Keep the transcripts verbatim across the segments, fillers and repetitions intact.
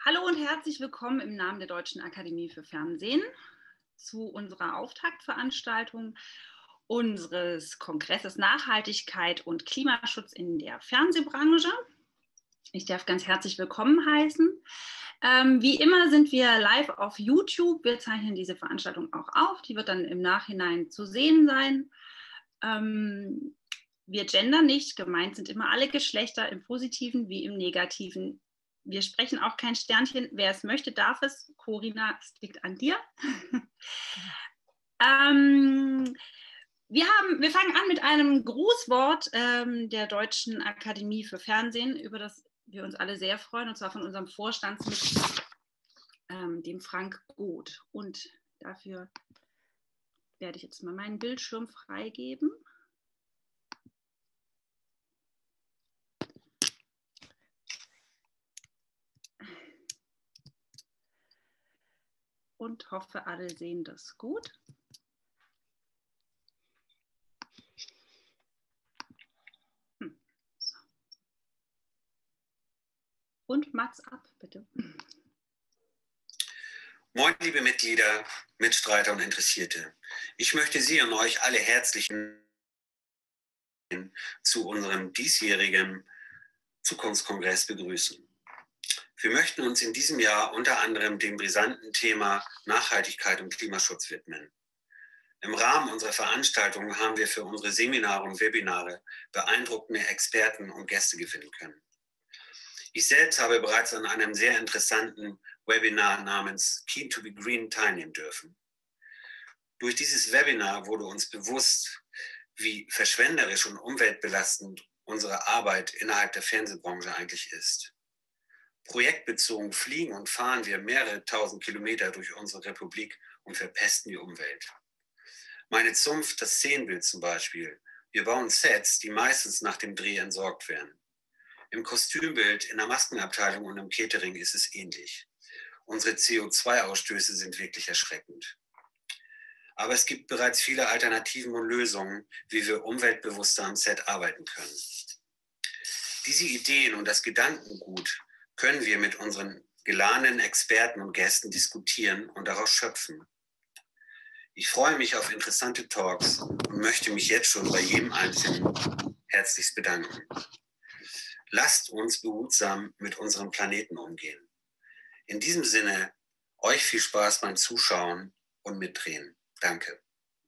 Hallo und herzlich willkommen im Namen der Deutschen Akademie für Fernsehen zu unserer Auftaktveranstaltung unseres Kongresses Nachhaltigkeit und Klimaschutz in der Fernsehbranche. Ich darf ganz herzlich willkommen heißen. Ähm, wie immer sind wir live auf YouTube. Wir zeichnen diese Veranstaltung auch auf. Die wird dann im Nachhinein zu sehen sein. Ähm, wir gendern nicht. Gemeint sind immer alle Geschlechter im Positiven wie im Negativen. Wir sprechen auch kein Sternchen. Wer es möchte, darf es. Corinna, es liegt an dir. ähm, wir, haben, wir fangen an mit einem Grußwort ähm, der Deutschen Akademie für Fernsehen, über das wir uns alle sehr freuen, und zwar von unserem Vorstandsmitglied, ähm, dem Frank Goth. Und dafür werde ich jetzt mal meinen Bildschirm freigeben. Und hoffe, alle sehen das gut. Hm. So. Und Mats ab, bitte. Moin, liebe Mitglieder, Mitstreiter und Interessierte. Ich möchte Sie und euch alle herzlich zu unserem diesjährigen Zukunftskongress begrüßen. Wir möchten uns in diesem Jahr unter anderem dem brisanten Thema Nachhaltigkeit und Klimaschutz widmen. Im Rahmen unserer Veranstaltung haben wir für unsere Seminare und Webinare beeindruckende Experten und Gäste gewinnen können. Ich selbst habe bereits an einem sehr interessanten Webinar namens Keen to be Green teilnehmen dürfen. Durch dieses Webinar wurde uns bewusst, wie verschwenderisch und umweltbelastend unsere Arbeit innerhalb der Fernsehbranche eigentlich ist. Projektbezogen fliegen und fahren wir mehrere tausend Kilometer durch unsere Republik und verpesten die Umwelt. Meine Zunft, das Szenenbild zum Beispiel. Wir bauen Sets, die meistens nach dem Dreh entsorgt werden. Im Kostümbild, in der Maskenabteilung und im Catering ist es ähnlich. Unsere C O zwei Ausstöße sind wirklich erschreckend. Aber es gibt bereits viele Alternativen und Lösungen, wie wir umweltbewusster am Set arbeiten können. Diese Ideen und das Gedankengut können wir mit unseren geladenen Experten und Gästen diskutieren und daraus schöpfen. Ich freue mich auf interessante Talks und möchte mich jetzt schon bei jedem Einzelnen herzlichst bedanken. Lasst uns behutsam mit unserem Planeten umgehen. In diesem Sinne, euch viel Spaß beim Zuschauen und Mitdrehen. Danke.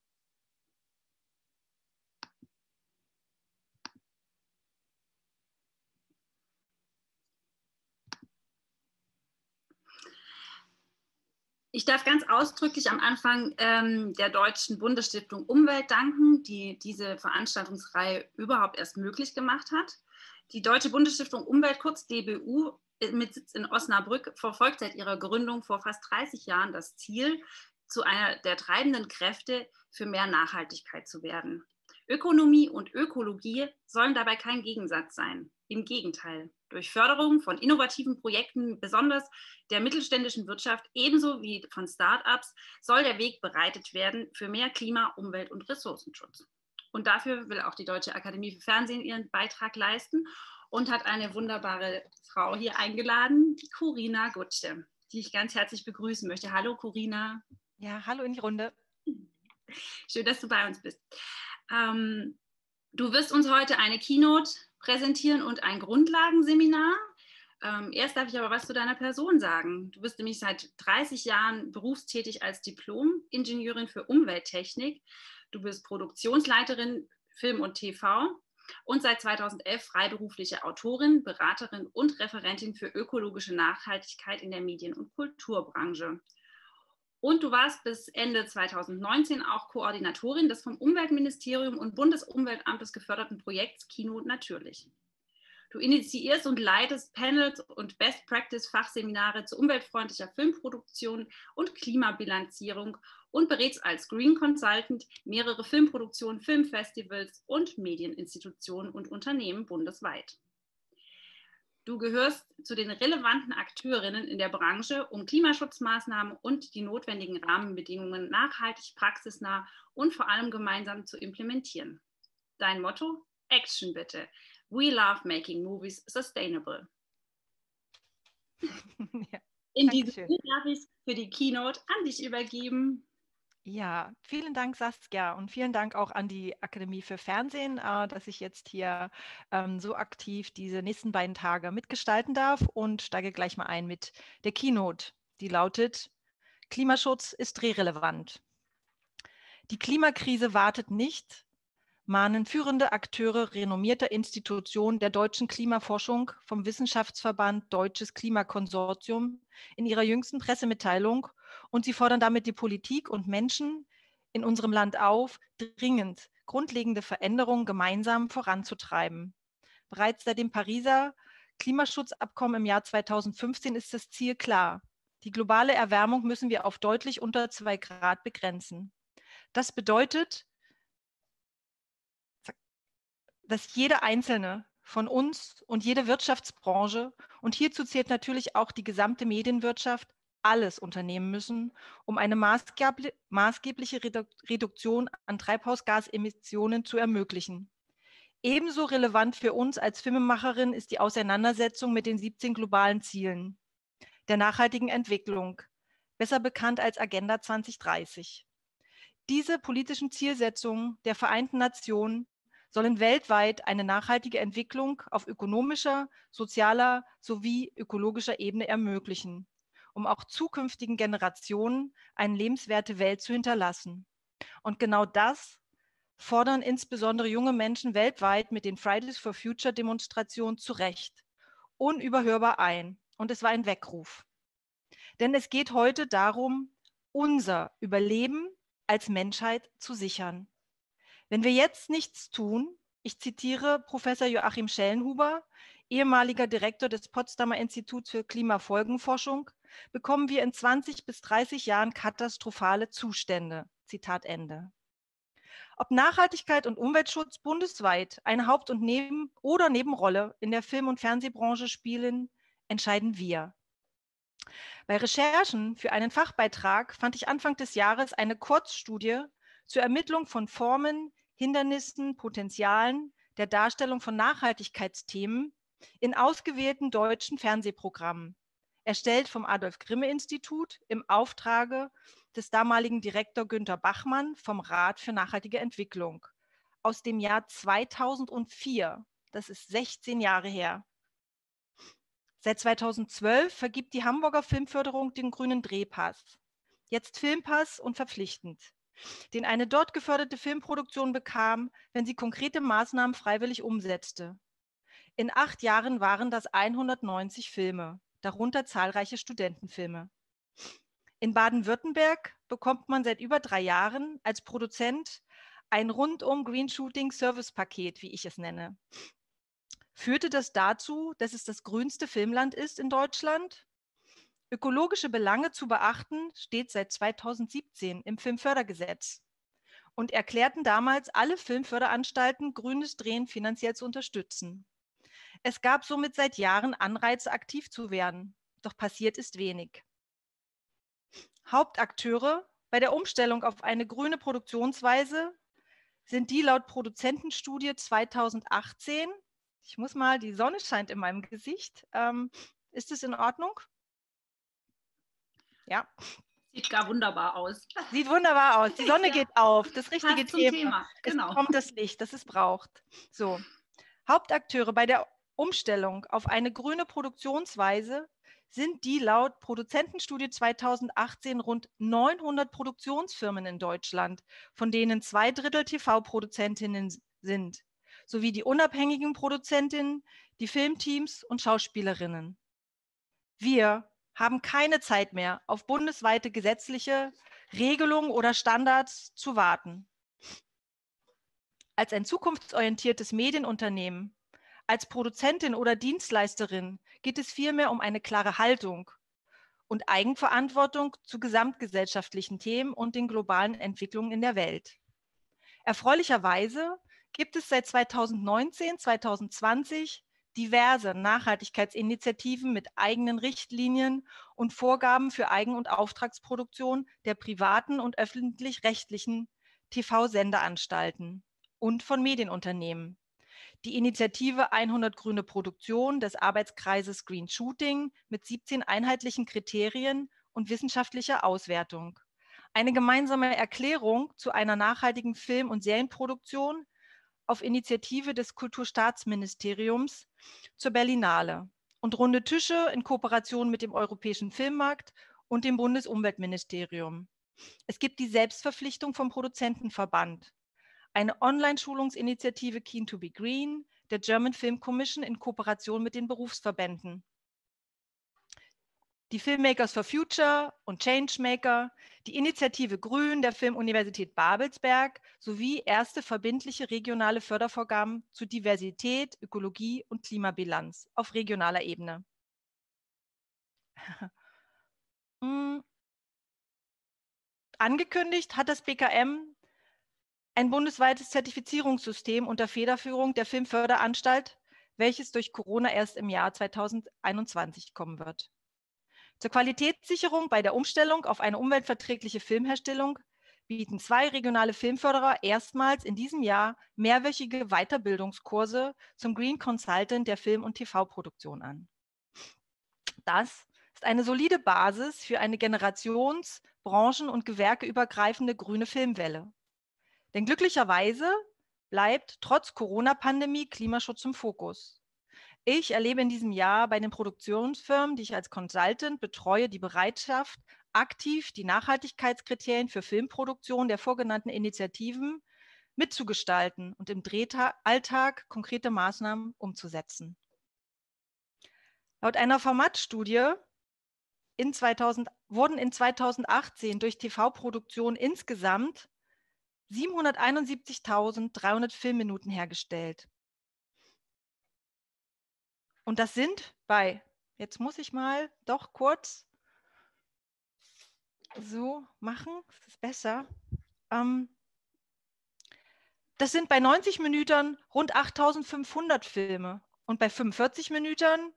Ich darf ganz ausdrücklich am Anfang ähm, der Deutschen Bundesstiftung Umwelt danken, die diese Veranstaltungsreihe überhaupt erst möglich gemacht hat. Die Deutsche Bundesstiftung Umwelt, kurz D B U, mit Sitz in Osnabrück, verfolgt seit ihrer Gründung vor fast dreißig Jahren das Ziel, zu einer der treibenden Kräfte für mehr Nachhaltigkeit zu werden. Ökonomie und Ökologie sollen dabei kein Gegensatz sein. Im Gegenteil. Durch Förderung von innovativen Projekten, besonders der mittelständischen Wirtschaft ebenso wie von Start-ups, soll der Weg bereitet werden für mehr Klima-, Umwelt- und Ressourcenschutz. Und dafür will auch die Deutsche Akademie für Fernsehen ihren Beitrag leisten und hat eine wunderbare Frau hier eingeladen, die Corinna Gutsche, die ich ganz herzlich begrüßen möchte. Hallo Corinna. Ja, hallo in die Runde. Schön, dass du bei uns bist. Ähm, du wirst uns heute eine Keynote präsentieren und ein Grundlagenseminar. Ähm, erst darf ich aber was zu deiner Person sagen. Du bist nämlich seit dreißig Jahren berufstätig als Diplom-Ingenieurin für Umwelttechnik. Du bist Produktionsleiterin Film und T V und seit zweitausendelf freiberufliche Autorin, Beraterin und Referentin für ökologische Nachhaltigkeit in der Medien- und Kulturbranche. Und du warst bis Ende zweitausendneunzehn auch Koordinatorin des vom Umweltministerium und Bundesumweltamtes geförderten Projekts Kino natürlich. Du initiierst und leitest Panels und Best-Practice-Fachseminare zu umweltfreundlicher Filmproduktion und Klimabilanzierung und berätst als Green Consultant mehrere Filmproduktionen, Filmfestivals und Medieninstitutionen und Unternehmen bundesweit. Du gehörst zu den relevanten Akteurinnen in der Branche, um Klimaschutzmaßnahmen und die notwendigen Rahmenbedingungen nachhaltig, praxisnah und vor allem gemeinsam zu implementieren. Dein Motto? Action bitte. We love making movies sustainable. Ja. In diesem Sinne darf ich für die Keynote an dich übergeben. Ja, vielen Dank, Saskia, und vielen Dank auch an die Akademie für Fernsehen, äh, dass ich jetzt hier ähm, so aktiv diese nächsten beiden Tage mitgestalten darf, und steige gleich mal ein mit der Keynote, die lautet: Klimaschutz ist drehrelevant. Die Klimakrise wartet nicht, mahnen führende Akteure renommierter Institutionen der deutschen Klimaforschung vom Wissenschaftsverband Deutsches Klimakonsortium in ihrer jüngsten Pressemitteilung, und sie fordern damit die Politik und Menschen in unserem Land auf, dringend grundlegende Veränderungen gemeinsam voranzutreiben. Bereits seit dem Pariser Klimaschutzabkommen im Jahr zweitausendfünfzehn ist das Ziel klar: Die globale Erwärmung müssen wir auf deutlich unter zwei Grad begrenzen. Das bedeutet, dass jeder Einzelne von uns und jede Wirtschaftsbranche, und hierzu zählt natürlich auch die gesamte Medienwirtschaft, alles unternehmen müssen, um eine maßgebliche Reduktion an Treibhausgasemissionen zu ermöglichen. Ebenso relevant für uns als Filmemacherin ist die Auseinandersetzung mit den siebzehn globalen Zielen der nachhaltigen Entwicklung, besser bekannt als Agenda zweitausenddreißig. Diese politischen Zielsetzungen der Vereinten Nationen sollen weltweit eine nachhaltige Entwicklung auf ökonomischer, sozialer sowie ökologischer Ebene ermöglichen, um auch zukünftigen Generationen eine lebenswerte Welt zu hinterlassen. Und genau das fordern insbesondere junge Menschen weltweit mit den Fridays for Future Demonstrationen zu Recht unüberhörbar ein. Und es war ein Weckruf. Denn es geht heute darum, unser Überleben als Menschheit zu sichern. Wenn wir jetzt nichts tun, ich zitiere Professor Joachim Schellenhuber, ehemaliger Direktor des Potsdamer Instituts für Klimafolgenforschung, bekommen wir in zwanzig bis dreißig Jahren katastrophale Zustände. Zitat Ende. Ob Nachhaltigkeit und Umweltschutz bundesweit eine Haupt- und Neben- oder Nebenrolle in der Film- und Fernsehbranche spielen, entscheiden wir. Bei Recherchen für einen Fachbeitrag fand ich Anfang des Jahres eine Kurzstudie zur Ermittlung von Formen, Hindernissen, Potenzialen der Darstellung von Nachhaltigkeitsthemen in ausgewählten deutschen Fernsehprogrammen, erstellt vom Adolf-Grimme-Institut im Auftrage des damaligen Direktor Günter Bachmann vom Rat für nachhaltige Entwicklung aus dem Jahr zweitausendvier. Das ist sechzehn Jahre her. Seit zweitausendzwölf vergibt die Hamburger Filmförderung den grünen Drehpass, jetzt Filmpass und verpflichtend, den eine dort geförderte Filmproduktion bekam, wenn sie konkrete Maßnahmen freiwillig umsetzte. In acht Jahren waren das hundertneunzig Filme, darunter zahlreiche Studentenfilme. In Baden-Württemberg bekommt man seit über drei Jahren als Produzent ein rundum Green Shooting Service Paket, wie ich es nenne. Führte das dazu, dass es das grünste Filmland ist in Deutschland? Ökologische Belange zu beachten steht seit zweitausendsiebzehn im Filmfördergesetz und erklärten damals alle Filmförderanstalten, grünes Drehen finanziell zu unterstützen. Es gab somit seit Jahren Anreize, aktiv zu werden, doch passiert ist wenig. Hauptakteure bei der Umstellung auf eine grüne Produktionsweise sind die laut Produzentenstudie zweitausendachtzehn, ich muss mal, die Sonne scheint in meinem Gesicht, ähm, ist es in Ordnung? Ja. Sieht gar wunderbar aus. Sieht wunderbar aus. Die Sonne ja. geht auf. Das richtige Passt zum Thema. Thema. Genau. Es kommt das Licht, das es braucht. So. Hauptakteure bei der Umstellung auf eine grüne Produktionsweise sind die laut Produzentenstudie zweitausendachtzehn rund neunhundert Produktionsfirmen in Deutschland, von denen zwei Drittel T V-Produzentinnen sind, sowie die unabhängigen Produzentinnen, die Filmteams und Schauspielerinnen. Wir haben keine Zeit mehr, auf bundesweite gesetzliche Regelungen oder Standards zu warten. Als ein zukunftsorientiertes Medienunternehmen, als Produzentin oder Dienstleisterin geht es vielmehr um eine klare Haltung und Eigenverantwortung zu gesamtgesellschaftlichen Themen und den globalen Entwicklungen in der Welt. Erfreulicherweise gibt es seit zweitausendneunzehn, zweitausendzwanzig diverse Nachhaltigkeitsinitiativen mit eigenen Richtlinien und Vorgaben für Eigen- und Auftragsproduktion der privaten und öffentlich-rechtlichen T V-Sendeanstalten und von Medienunternehmen, die Initiative hundert Grüne Produktion des Arbeitskreises Green Shooting mit siebzehn einheitlichen Kriterien und wissenschaftlicher Auswertung. Eine gemeinsame Erklärung zu einer nachhaltigen Film- und Serienproduktion auf Initiative des Kulturstaatsministeriums zur Berlinale und runde Tische in Kooperation mit dem Europäischen Filmmarkt und dem Bundesumweltministerium. Es gibt die Selbstverpflichtung vom Produzentenverband, eine Online-Schulungsinitiative Keen to be Green, der German Film Commission in Kooperation mit den Berufsverbänden, die Filmmakers for Future und Changemaker, die Initiative Grün der Filmuniversität Babelsberg sowie erste verbindliche regionale Fördervorgaben zu Diversität, Ökologie und Klimabilanz auf regionaler Ebene. hm. Angekündigt hat das B K M ein bundesweites Zertifizierungssystem unter Federführung der Filmförderanstalt, welches durch Corona erst im Jahr zweitausendeinundzwanzig kommen wird. Zur Qualitätssicherung bei der Umstellung auf eine umweltverträgliche Filmherstellung bieten zwei regionale Filmförderer erstmals in diesem Jahr mehrwöchige Weiterbildungskurse zum Green Consultant der Film- und T V-Produktion an. Das ist eine solide Basis für eine generations-, branchen- und gewerkeübergreifende grüne Filmwelle. Denn glücklicherweise bleibt trotz Corona-Pandemie Klimaschutz im Fokus. Ich erlebe in diesem Jahr bei den Produktionsfirmen, die ich als Consultant betreue, die Bereitschaft, aktiv die Nachhaltigkeitskriterien für Filmproduktion der vorgenannten Initiativen mitzugestalten und im Drehalltag konkrete Maßnahmen umzusetzen. Laut einer Formatstudie in zweitausend, wurden in zweitausendachtzehn durch T V-Produktion insgesamt siebenhunderteinundsiebzigtausenddreihundert Filmminuten hergestellt. Und das sind bei, jetzt muss ich mal doch kurz so machen, das ist besser. Ähm, das sind bei neunzig Minuten rund achttausendfünfhundert Filme und bei fünfundvierzig Minuten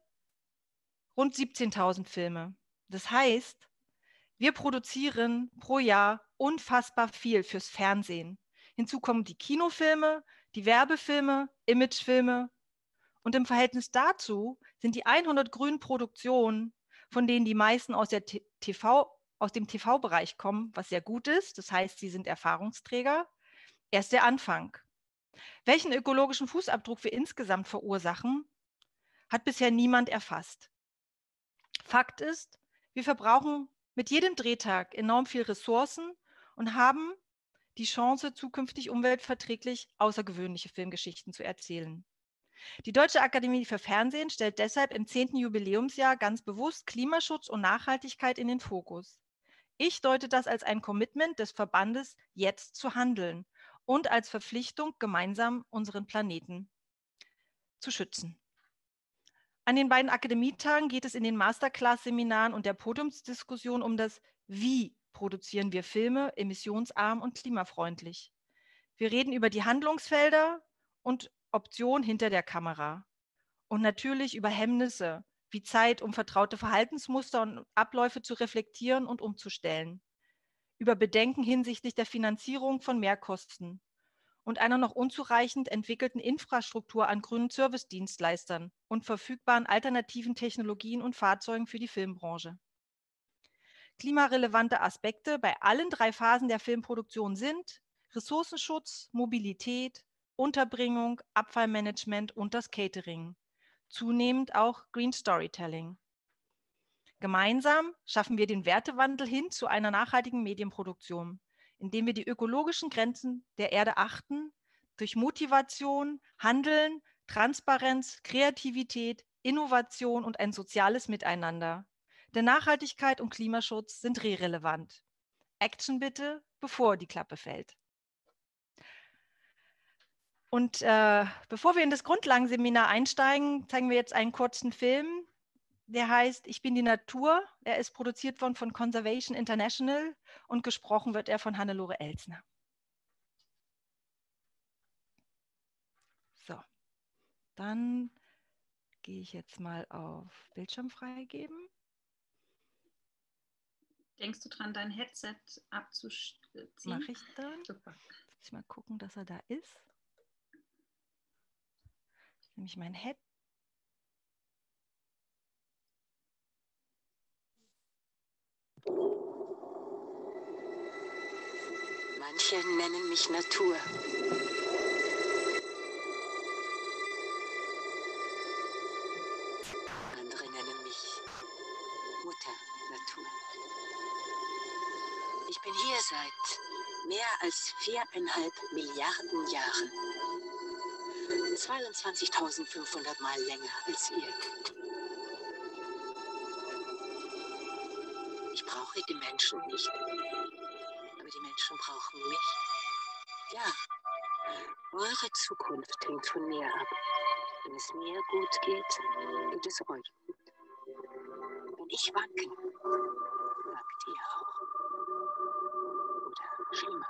rund siebzehntausend Filme. Das heißt, wir produzieren pro Jahr unfassbar viel fürs Fernsehen. Hinzu kommen die Kinofilme, die Werbefilme, Imagefilme. Und im Verhältnis dazu sind die hundert grünen Produktionen, von denen die meisten aus, der T V, aus dem T V-Bereich kommen, was sehr gut ist, das heißt, sie sind Erfahrungsträger, erst der Anfang. Welchen ökologischen Fußabdruck wir insgesamt verursachen, hat bisher niemand erfasst. Fakt ist, wir verbrauchen mit jedem Drehtag enorm viel Ressourcen und haben die Chance, zukünftig umweltverträglich außergewöhnliche Filmgeschichten zu erzählen. Die Deutsche Akademie für Fernsehen stellt deshalb im zehnten Jubiläumsjahr ganz bewusst Klimaschutz und Nachhaltigkeit in den Fokus. Ich deute das als ein Commitment des Verbandes, jetzt zu handeln und als Verpflichtung, gemeinsam unseren Planeten zu schützen. An den beiden Akademietagen geht es in den Masterclass-Seminaren und der Podiumsdiskussion um das Wie produzieren wir Filme emissionsarm und klimafreundlich. Wir reden über die Handlungsfelder und Optionen hinter der Kamera und natürlich über Hemmnisse wie Zeit, um vertraute Verhaltensmuster und Abläufe zu reflektieren und umzustellen, über Bedenken hinsichtlich der Finanzierung von Mehrkosten und einer noch unzureichend entwickelten Infrastruktur an grünen Servicedienstleistern und verfügbaren alternativen Technologien und Fahrzeugen für die Filmbranche. Klimarelevante Aspekte bei allen drei Phasen der Filmproduktion sind Ressourcenschutz, Mobilität, Unterbringung, Abfallmanagement und das Catering. Zunehmend auch Green Storytelling. Gemeinsam schaffen wir den Wertewandel hin zu einer nachhaltigen Medienproduktion, indem wir die ökologischen Grenzen der Erde achten, durch Motivation, Handeln, Transparenz, Kreativität, Innovation und ein soziales Miteinander. Denn Nachhaltigkeit und Klimaschutz sind relevant. Action bitte, bevor die Klappe fällt. Und äh, bevor wir in das Grundlagenseminar einsteigen, zeigen wir jetzt einen kurzen Film, der heißt Ich bin die Natur. Er ist produziert worden von Conservation International und gesprochen wird er von Hannelore Elsner. So, dann gehe ich jetzt mal auf Bildschirm freigeben. Denkst du dran, dein Headset abzuziehen? Mache ich dann. Super. Jetzt muss ich mal gucken, dass er da ist. Nämlich mein Head. Manche nennen mich Natur. Andere nennen mich Mutter Natur. Ich bin hier seit mehr als viereinhalb Milliarden Jahren. zweiundzwanzigtausendfünfhundert Mal länger als ihr. Ich brauche die Menschen nicht. Aber die Menschen brauchen mich. Ja, eure Zukunft hängt von mir ab. Wenn es mir gut geht, geht es euch gut. Wenn ich wanke, wankt ihr auch. Oder schlimmer.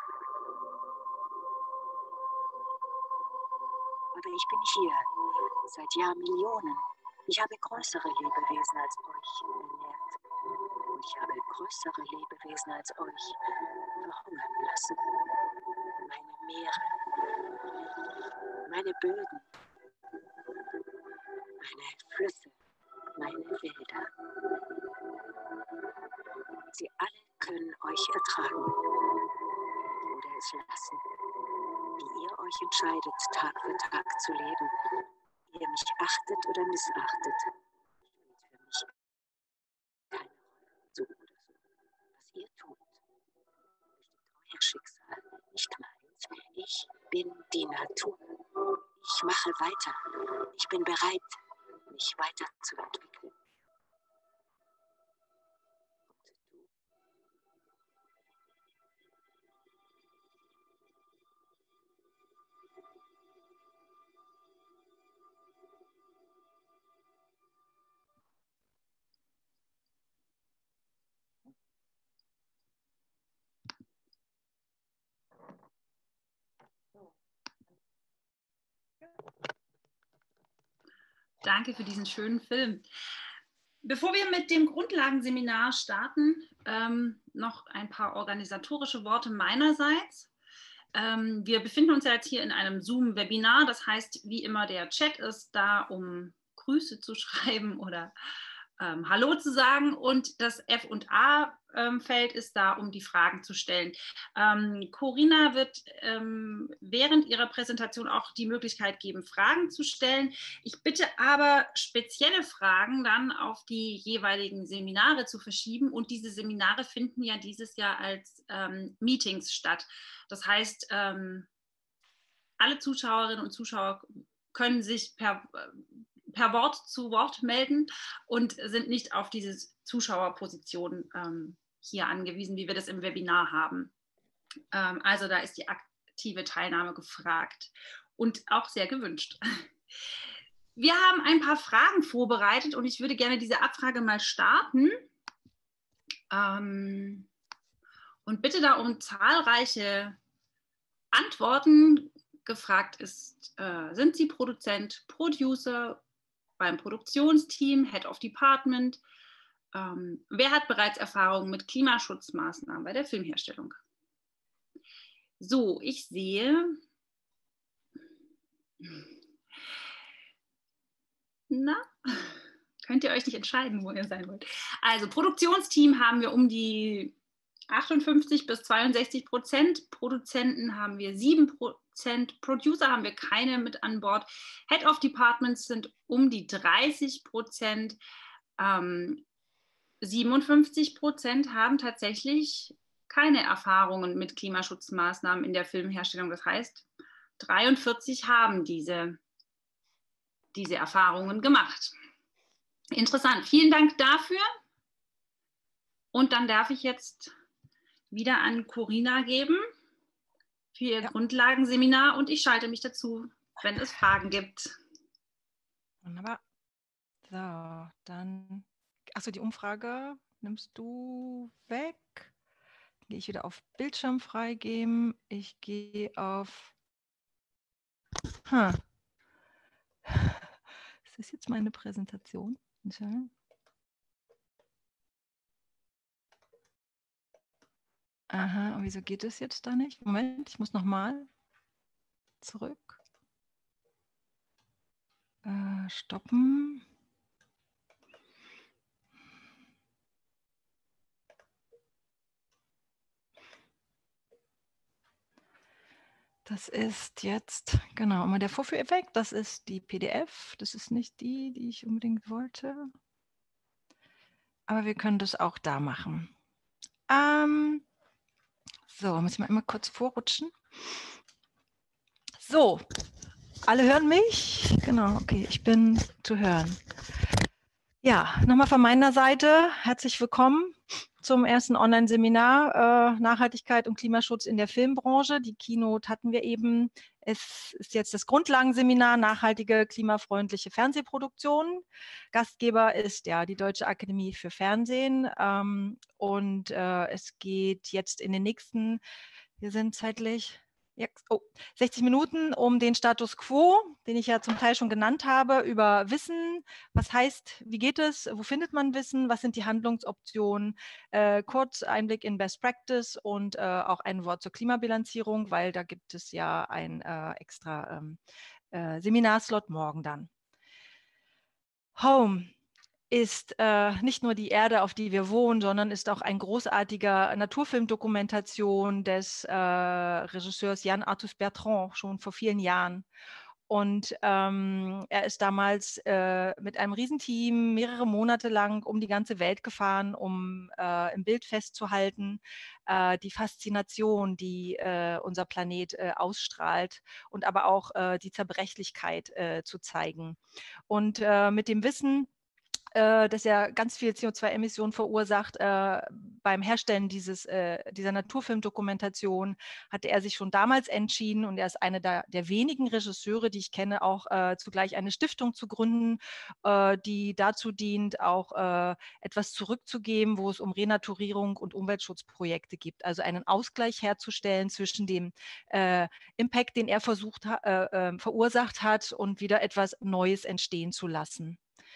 Aber ich bin hier seit Jahrmillionen. Ich habe größere Lebewesen als euch ernährt. Und ich habe größere Lebewesen als euch verhungern lassen. Meine Meere, meine Böden, meine Flüsse, meine Wälder. Sie alle können euch ertragen oder es lassen. Wie ihr euch entscheidet, Tag für Tag zu leben. Ihr mich achtet oder missachtet, spielt für mich keine Rolle. So oder so. Was ihr tut, bestimmt euer Schicksal, nicht meins. Ich bin die Natur. Ich mache weiter. Ich bin bereit, mich weiterzuentwickeln. Und du? Danke für diesen schönen Film. Bevor wir mit dem Grundlagenseminar starten, ähm, noch ein paar organisatorische Worte meinerseits. Ähm, wir befinden uns ja jetzt hier in einem Zoom-Webinar. Das heißt, wie immer, der Chat ist da, um Grüße zu schreiben oder ähm, Hallo zu sagen. Und das F und A-Feld ist da, um die Fragen zu stellen. Ähm, Corinna wird ähm, während ihrer Präsentation auch die Möglichkeit geben, Fragen zu stellen. Ich bitte aber, spezielle Fragen dann auf die jeweiligen Seminare zu verschieben. Und diese Seminare finden ja dieses Jahr als ähm, Meetings statt. Das heißt, ähm, alle Zuschauerinnen und Zuschauer können sich per, per Wort zu Wort melden und sind nicht auf diese Zuschauerposition ähm, hier angewiesen, wie wir das im Webinar haben. Ähm, also da ist die aktive Teilnahme gefragt und auch sehr gewünscht. Wir haben ein paar Fragen vorbereitet und ich würde gerne diese Abfrage mal starten. Ähm, und bitte da um zahlreiche Antworten. Gefragt ist, äh, sind Sie Produzent, Producer beim Produktionsteam, Head of Department? Ähm, wer hat bereits Erfahrung mit Klimaschutzmaßnahmen bei der Filmherstellung? So, ich sehe, na, könnt ihr euch nicht entscheiden, wo ihr sein wollt. Also Produktionsteam haben wir um die achtundfünfzig bis zweiundsechzig Prozent, Produzenten haben wir sieben Prozent, Producer haben wir keine mit an Bord, Head of Departments sind um die dreißig Prozent, ähm, siebenundfünfzig Prozent haben tatsächlich keine Erfahrungen mit Klimaschutzmaßnahmen in der Filmherstellung. Das heißt, dreiundvierzig haben diese, diese Erfahrungen gemacht. Interessant, vielen Dank dafür. Und dann darf ich jetzt wieder an Corinna geben für ihr ja. Grundlagenseminar und ich schalte mich dazu, wenn es Fragen gibt. Wunderbar. So, dann, achso, die Umfrage nimmst du weg. Gehe ich wieder auf Bildschirm freigeben. Ich gehe auf, huh. Ist das jetzt meine Präsentation? Aha, und wieso geht es jetzt da nicht? Moment, ich muss nochmal zurück. Äh, stoppen. Das ist jetzt, genau, mal der Vorführeffekt. Das ist die P D F. Das ist nicht die, die ich unbedingt wollte. Aber wir können das auch da machen. Ähm, so, muss ich mal immer kurz vorrutschen. So, alle hören mich? Genau, okay, ich bin zu hören. Ja, nochmal von meiner Seite herzlich willkommen zum ersten Online-Seminar äh, Nachhaltigkeit und Klimaschutz in der Filmbranche. Die Keynote hatten wir eben. Es ist jetzt das Grundlagenseminar Nachhaltige, klimafreundliche Fernsehproduktionen. Gastgeber ist ja die Deutsche Akademie für Fernsehen. Ähm, und äh, es geht jetzt in den nächsten, wir sind zeitlich, ja, oh, sechzig Minuten um den Status quo, den ich ja zum Teil schon genannt habe, über Wissen. Was heißt, wie geht es, wo findet man Wissen, was sind die Handlungsoptionen, äh, kurz Einblick in Best Practice und äh, auch ein Wort zur Klimabilanzierung, weil da gibt es ja ein äh, extra ähm, äh, Seminarslot morgen dann. Home ist äh, nicht nur die Erde, auf die wir wohnen, sondern ist auch ein großartiger Naturfilmdokumentation des äh, Regisseurs Yann Arthus-Bertrand schon vor vielen Jahren. Und ähm, er ist damals äh, mit einem Riesenteam mehrere Monate lang um die ganze Welt gefahren, um äh, im Bild festzuhalten, äh, die Faszination, die äh, unser Planet äh, ausstrahlt und aber auch äh, die Zerbrechlichkeit äh, zu zeigen. Und äh, mit dem Wissen, dass er ganz viel C O zwei Emissionen verursacht. Äh, beim Herstellen dieses, äh, dieser Naturfilmdokumentation hatte er sich schon damals entschieden, und er ist einer der, der wenigen Regisseure, die ich kenne, auch äh, zugleich eine Stiftung zu gründen, äh, die dazu dient, auch äh, etwas zurückzugeben, wo es um Renaturierung und Umweltschutzprojekte gibt. Also einen Ausgleich herzustellen zwischen dem äh, Impact, den er versucht, äh, äh, verursacht hat, und wieder etwas Neues entstehen zu lassen.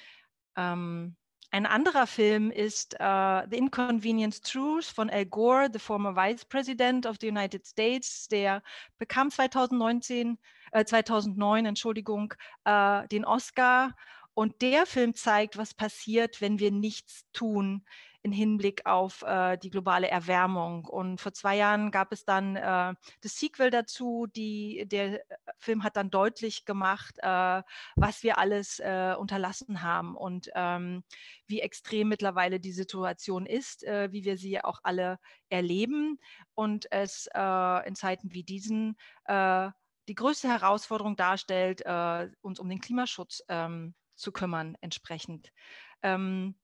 Ähm, ein anderer Film ist uh, The Inconvenient Truth von Al Gore, the former Vice President of the United States. Der bekam zweitausendneunzehn, äh, zweitausendneun, Entschuldigung, äh, den Oscar. Und der Film zeigt, was passiert, wenn wir nichts tun im Hinblick auf äh, die globale Erwärmung. Und vor zwei Jahren gab es dann äh, das Sequel dazu. Die, der Film hat dann deutlich gemacht, äh, was wir alles äh, unterlassen haben und ähm, wie extrem mittlerweile die Situation ist, äh, wie wir sie auch alle erleben. Und es äh, in Zeiten wie diesen äh, die größte Herausforderung darstellt, äh, uns um den Klimaschutz ähm, zu kümmern entsprechend. Ähm,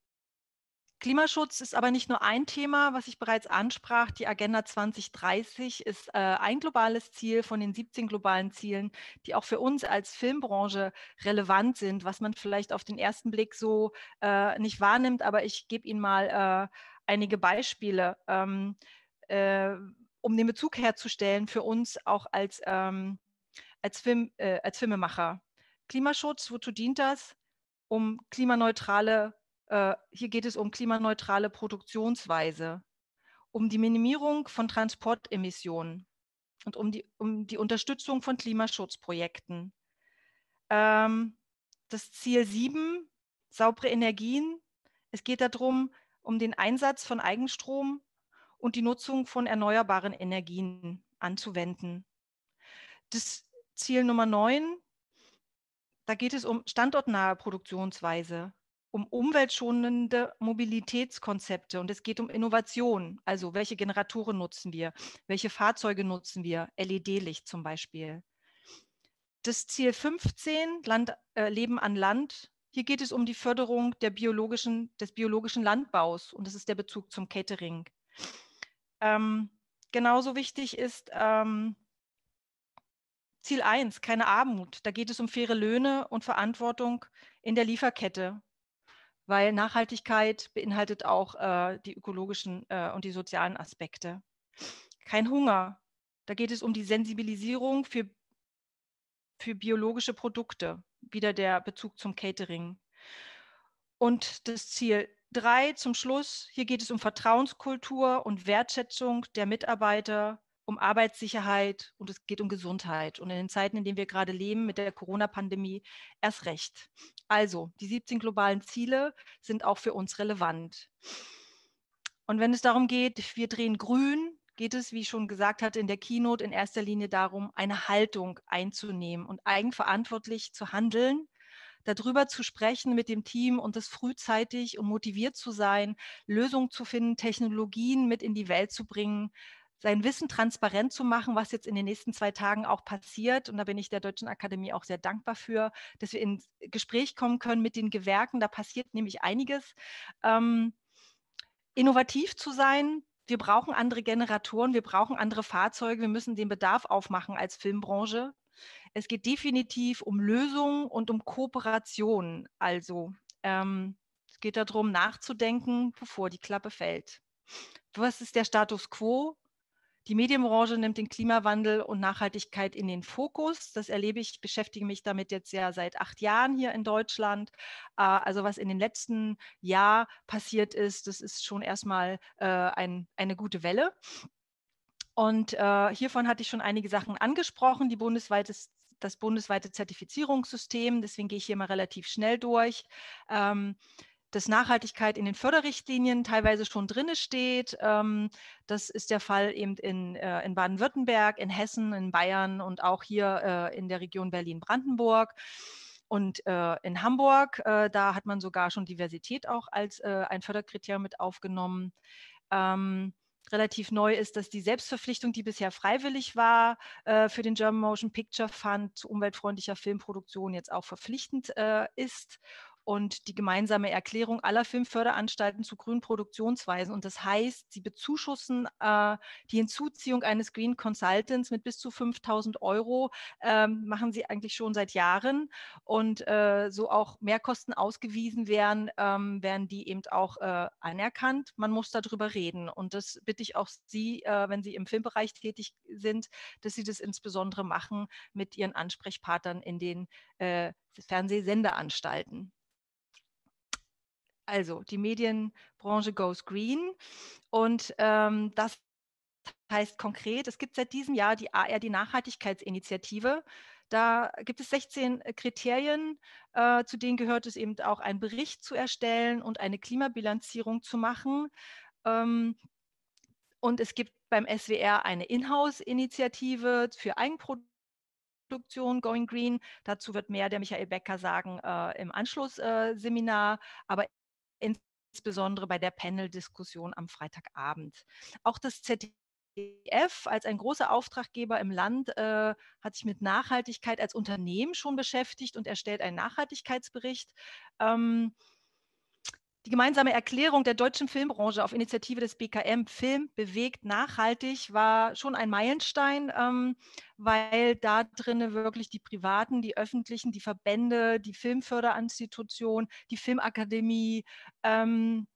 Klimaschutz ist aber nicht nur ein Thema, was ich bereits ansprach. Die Agenda zwanzig dreißig ist äh, ein globales Ziel von den siebzehn globalen Zielen, die auch für uns als Filmbranche relevant sind, was man vielleicht auf den ersten Blick so äh, nicht wahrnimmt. Aber ich gebe Ihnen mal äh, einige Beispiele, ähm, äh, um den Bezug herzustellen für uns auch als, ähm, als, Film, äh, als Filmemacher. Klimaschutz, wozu dient das? Um klimaneutrale Uh, hier geht es um klimaneutrale Produktionsweise, um die Minimierung von Transportemissionen und um die, um die Unterstützung von Klimaschutzprojekten. Ähm, das Ziel sieben, saubere Energien. Es geht darum, um den Einsatz von Eigenstrom und die Nutzung von erneuerbaren Energien anzuwenden. Das Ziel Nummer neun, da geht es um standortnahe Produktionsweise, um umweltschonende Mobilitätskonzepte, und es geht um Innovation. Also welche Generatoren nutzen wir, welche Fahrzeuge nutzen wir, L E D-Licht zum Beispiel. Das Ziel fünfzehn, Land, äh, Leben an Land. Hier geht es um die Förderung der biologischen, des biologischen Landbaus, und das ist der Bezug zum Catering. Ähm, genauso wichtig ist ähm, Ziel eins, keine Armut. Da geht es um faire Löhne und Verantwortung in der Lieferkette, weil Nachhaltigkeit beinhaltet auch äh, die ökologischen äh, und die sozialen Aspekte. Kein Hunger. Da geht es um die Sensibilisierung für, für biologische Produkte. Wieder der Bezug zum Catering. Und das Ziel drei zum Schluss. Hier geht es um Vertrauenskultur und Wertschätzung der Mitarbeiter um Arbeitssicherheit und es geht um Gesundheit. Und in den Zeiten, in denen wir gerade leben, mit der Corona-Pandemie, erst recht. Also, die siebzehn globalen Ziele sind auch für uns relevant. Und wenn es darum geht, wir drehen grün, geht es, wie ich schon gesagt hatte, in der Keynote in erster Linie darum, eine Haltung einzunehmen und eigenverantwortlich zu handeln, darüber zu sprechen mit dem Team und das frühzeitig und motiviert zu sein, Lösungen zu finden, Technologien mit in die Welt zu bringen, sein Wissen transparent zu machen, was jetzt in den nächsten zwei Tagen auch passiert. Und da bin ich der Deutschen Akademie auch sehr dankbar für, dass wir ins Gespräch kommen können mit den Gewerken. Da passiert nämlich einiges. Ähm, innovativ zu sein. Wir brauchen andere Generatoren, wir brauchen andere Fahrzeuge, wir müssen den Bedarf aufmachen als Filmbranche. Es geht definitiv um Lösungen und um Kooperation. Also ähm, es geht darum, nachzudenken, bevor die Klappe fällt. Was ist der Status quo? Die Medienbranche nimmt den Klimawandel und Nachhaltigkeit in den Fokus. Das erlebe ich, beschäftige mich damit jetzt ja seit acht Jahren hier in Deutschland. Also was in den letzten Jahren passiert ist, das ist schon erstmal äh, ein, eine gute Welle. Und äh, hiervon hatte ich schon einige Sachen angesprochen, die bundesweites, das bundesweite Zertifizierungssystem. Deswegen gehe ich hier mal relativ schnell durch. Ähm, dass Nachhaltigkeit in den Förderrichtlinien teilweise schon drin steht. Ähm, das ist der Fall eben in, äh, in Baden-Württemberg, in Hessen, in Bayern und auch hier äh, in der Region Berlin-Brandenburg. Und äh, in Hamburg, äh, da hat man sogar schon Diversität auch als äh, ein Förderkriterium mit aufgenommen. Ähm, Relativ neu ist, dass die Selbstverpflichtung, die bisher freiwillig war, äh, für den German Motion Picture Fund zu umweltfreundlicher Filmproduktion jetzt auch verpflichtend äh, ist. Und die gemeinsame Erklärung aller Filmförderanstalten zu grünen Produktionsweisen. Und das heißt, sie bezuschussen äh, die Hinzuziehung eines Green Consultants mit bis zu fünftausend Euro, ähm, machen sie eigentlich schon seit Jahren. Und äh, so auch Mehrkosten ausgewiesen werden, ähm, werden die eben auch äh, anerkannt. Man muss darüber reden. Und das bitte ich auch Sie, äh, wenn Sie im Filmbereich tätig sind, dass Sie das insbesondere machen mit Ihren Ansprechpartnern in den äh, Fernsehsenderanstalten. Also die Medienbranche goes green und ähm, das heißt konkret, es gibt seit diesem Jahr die A R D-Nachhaltigkeitsinitiative. Da gibt es sechzehn Kriterien, äh, zu denen gehört es eben auch, einen Bericht zu erstellen und eine Klimabilanzierung zu machen. Ähm, und es gibt beim S W R eine Inhouse-Initiative für Eigenproduktion, Going Green. Dazu wird mehr der Michael Becker sagen äh, im Anschlussseminar, aber insbesondere bei der Panel-Diskussion am Freitagabend. Auch das Z D F als ein großer Auftraggeber im Land äh, hat sich mit Nachhaltigkeit als Unternehmen schon beschäftigt und erstellt einen Nachhaltigkeitsbericht. Ähm, Die gemeinsame Erklärung der deutschen Filmbranche auf Initiative des B K M Film bewegt nachhaltig war schon ein Meilenstein, ähm, weil da drin wirklich die privaten, die öffentlichen, die Verbände, die Filmförderinstitution, die Filmakademie, ähm,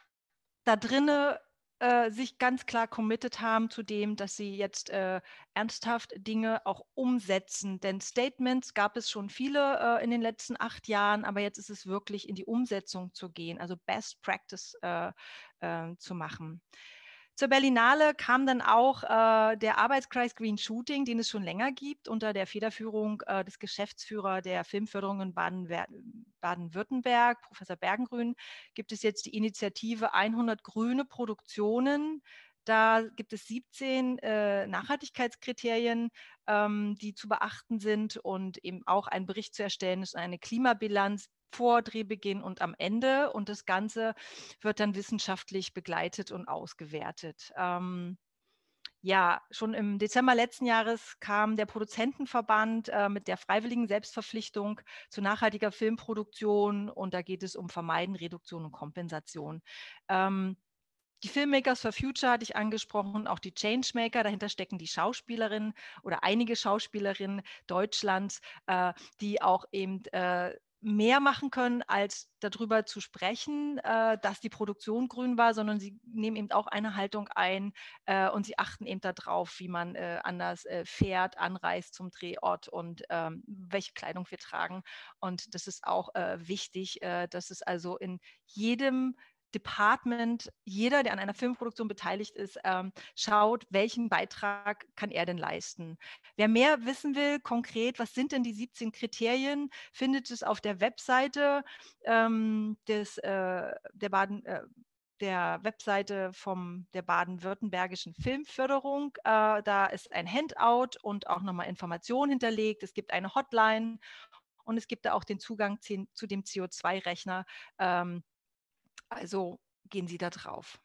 da drinne äh, sich ganz klar committed haben zu dem, dass sie jetzt äh, ernsthaft Dinge auch umsetzen. Denn Statements gab es schon viele äh, in den letzten acht Jahren, aber jetzt ist es wirklich in die Umsetzung zu gehen, also Best Practice äh, äh, zu machen. Zur Berlinale kam dann auch äh, der Arbeitskreis Green Shooting, den es schon länger gibt, unter der Federführung äh, des Geschäftsführers der Filmförderung in Baden-Württemberg, Professor Bergengrün, gibt es jetzt die Initiative hundert grüne Produktionen. Da gibt es siebzehn äh, Nachhaltigkeitskriterien, ähm, die zu beachten sind und eben auch einen Bericht zu erstellen ist, eine Klimabilanz vor Drehbeginn und am Ende. Und das Ganze wird dann wissenschaftlich begleitet und ausgewertet. Ähm, ja, schon im Dezember letzten Jahres kam der Produzentenverband äh, mit der freiwilligen Selbstverpflichtung zu nachhaltiger Filmproduktion und da geht es um Vermeiden, Reduktion und Kompensation. Ähm, Die Filmmakers for Future hatte ich angesprochen, auch die Changemaker, dahinter stecken die Schauspielerinnen oder einige Schauspielerinnen Deutschlands, äh, die auch eben äh, mehr machen können, als darüber zu sprechen, äh, dass die Produktion grün war, sondern sie nehmen eben auch eine Haltung ein äh, und sie achten eben darauf, wie man äh, anders äh, fährt, anreist zum Drehort und ähm, welche Kleidung wir tragen. Und das ist auch äh, wichtig, äh, dass es also in jedem Department, jeder, der an einer Filmproduktion beteiligt ist, ähm, schaut, welchen Beitrag kann er denn leisten. Wer mehr wissen will, konkret, was sind denn die siebzehn Kriterien, findet es auf der Webseite ähm, des, äh, der Baden, äh, der Webseite vom, der baden-württembergischen Filmförderung. Äh, da ist ein Handout und auch nochmal Informationen hinterlegt. Es gibt eine Hotline und es gibt da auch den Zugang zu dem C O zwei Rechner. Ähm, also gehen Sie da drauf.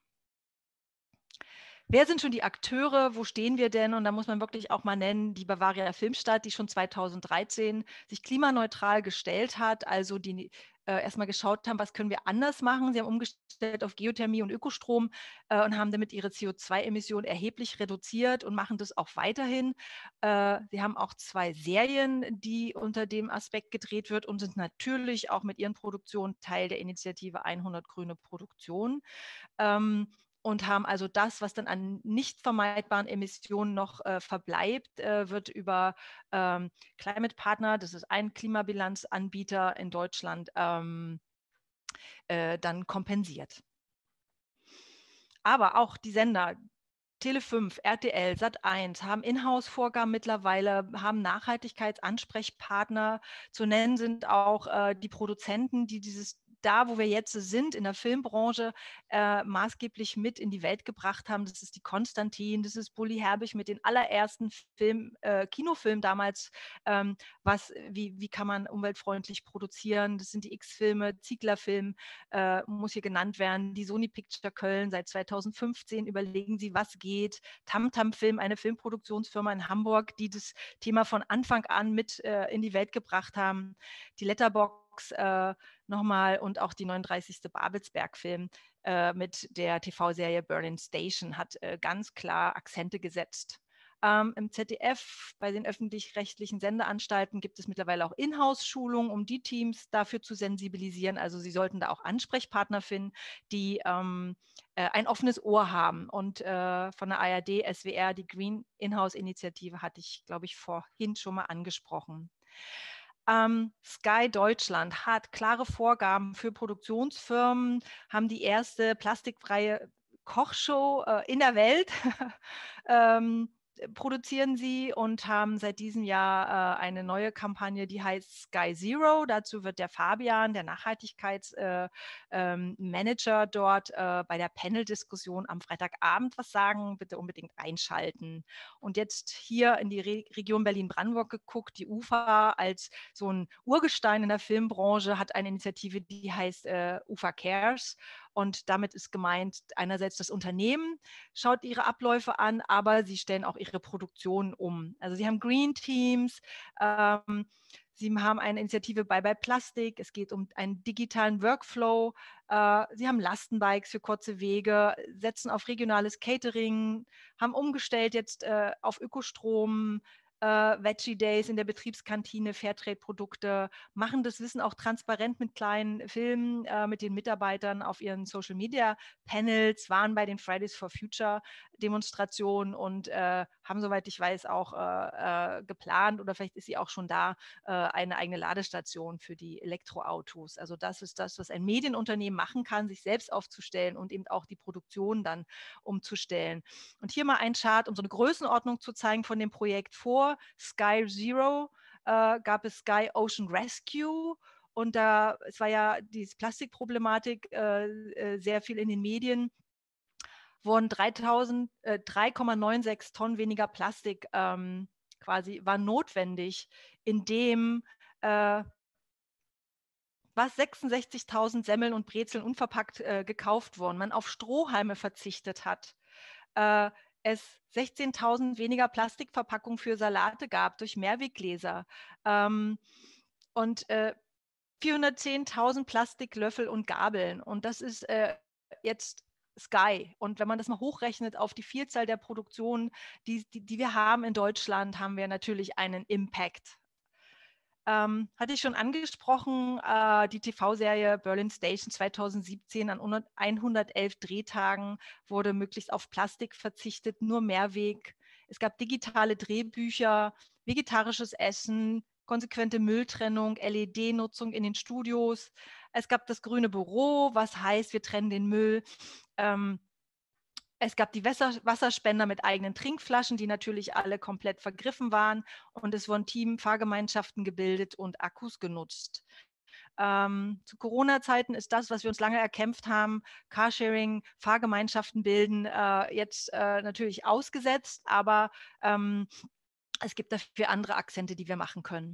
Wer sind schon die Akteure? Wo stehen wir denn? Und da muss man wirklich auch mal nennen, die Bavaria Filmstadt, die schon zweitausenddreizehn sich klimaneutral gestellt hat, also die äh, erstmal geschaut haben, was können wir anders machen. Sie haben umgestellt auf Geothermie und Ökostrom äh, und haben damit ihre C O zwei Emissionen erheblich reduziert und machen das auch weiterhin. Äh, sie haben auch zwei Serien, die unter dem Aspekt gedreht wird und sind natürlich auch mit ihren Produktionen Teil der Initiative hundert Grüne Produktion. Ähm, und haben also das, was dann an nicht vermeidbaren Emissionen noch äh, verbleibt, äh, wird über ähm, Climate Partner, das ist ein Klimabilanzanbieter in Deutschland, ähm, äh, dann kompensiert. Aber auch die Sender, Tele fünf, R T L, Sat eins haben Inhouse-Vorgaben mittlerweile, haben Nachhaltigkeitsansprechpartner. Zu nennen sind auch äh, die Produzenten, die dieses da, wo wir jetzt sind, in der Filmbranche, äh, maßgeblich mit in die Welt gebracht haben. Das ist die Konstantin, das ist Bully Herbig mit den allerersten Film, äh, Kinofilmen damals. Ähm, was, wie, wie kann man umweltfreundlich produzieren? Das sind die X-Filme, Ziegler-Film äh, muss hier genannt werden. Die Sony Picture Köln seit zweitausendfünfzehn überlegen sie, was geht. Tamtam Film, eine Filmproduktionsfirma in Hamburg, die das Thema von Anfang an mit äh, in die Welt gebracht haben. Die Letterbox äh, nochmal und auch die neununddreißigste Babelsberg-Film äh, mit der T V-Serie Berlin Station hat äh, ganz klar Akzente gesetzt. Ähm, Im Z D F, bei den öffentlich-rechtlichen Sendeanstalten gibt es mittlerweile auch Inhouse-Schulungen, um die Teams dafür zu sensibilisieren. Also sie sollten da auch Ansprechpartner finden, die ähm, äh, ein offenes Ohr haben. Und äh, von der A R D, S W R, die Green Inhouse-Initiative hatte ich, glaube ich, vorhin schon mal angesprochen. Ähm, Sky Deutschland hat klare Vorgaben für Produktionsfirmen, haben die erste plastikfreie Kochshow äh, in der Welt. ähm, produzieren sie und haben seit diesem Jahr äh, eine neue Kampagne, die heißt Sky Zero. Dazu wird der Fabian, der Nachhaltigkeitsmanager äh, ähm, dort äh, bei der Panel-Diskussion am Freitagabend was sagen. Bitte unbedingt einschalten. Und jetzt hier in die Re Region Berlin-Brandenburg geguckt. Die U F A als so ein Urgestein in der Filmbranche hat eine Initiative, die heißt äh, U F A Cares. Und damit ist gemeint, einerseits das Unternehmen schaut ihre Abläufe an, aber sie stellen auch ihre Produktion um. Also sie haben Green Teams, ähm, sie haben eine Initiative Bye Bye Plastik, es geht um einen digitalen Workflow, äh, sie haben Lastenbikes für kurze Wege, setzen auf regionales Catering, haben umgestellt jetzt äh, auf Ökostrom, Uh, Veggie Days in der Betriebskantine, Fairtrade-Produkte, machen das Wissen auch transparent mit kleinen Filmen, uh, mit den Mitarbeitern auf ihren Social-Media-Panels, waren bei den Fridays for Future-Demonstrationen und uh, haben, soweit ich weiß, auch uh, uh, geplant oder vielleicht ist sie auch schon da, uh, eine eigene Ladestation für die Elektroautos. Also das ist das, was ein Medienunternehmen machen kann, sich selbst aufzustellen und eben auch die Produktion dann umzustellen. Und hier mal ein Chart, um so eine Größenordnung zu zeigen von dem Projekt vor. Sky Zero äh, gab es Sky Ocean Rescue und da, es war ja diese Plastikproblematik äh, äh, sehr viel in den Medien, wurden drei Komma sechsundneunzig Tonnen weniger Plastik ähm, quasi, war notwendig, indem äh, was sechsundsechzigtausend Semmeln und Brezeln unverpackt äh, gekauft wurden, man auf Strohhalme verzichtet hat, äh, es sechzehntausend weniger Plastikverpackungen für Salate gab durch Mehrweggläser ähm, und äh, vierhundertzehntausend Plastiklöffel und Gabeln. Und das ist äh, jetzt Sky. Und wenn man das mal hochrechnet auf die Vielzahl der Produktionen, die, die, die wir haben in Deutschland, haben wir natürlich einen Impact. Ähm, hatte ich schon angesprochen, äh, die T V-Serie Berlin Station zweitausendsiebzehn an hundertelf Drehtagen wurde möglichst auf Plastik verzichtet, nur Mehrweg. Es gab digitale Drehbücher, vegetarisches Essen, konsequente Mülltrennung, L E D-Nutzung in den Studios. Es gab das grüne Büro, was heißt, wir trennen den Müll. Ähm, Es gab die Wasser Wasserspender mit eigenen Trinkflaschen, die natürlich alle komplett vergriffen waren. Und es wurden Team-Fahrgemeinschaften gebildet und Akkus genutzt. Ähm, zu Corona-Zeiten ist das, was wir uns lange erkämpft haben, Carsharing, Fahrgemeinschaften bilden, äh, jetzt äh, natürlich ausgesetzt. Aber ähm, es gibt dafür andere Akzente, die wir machen können.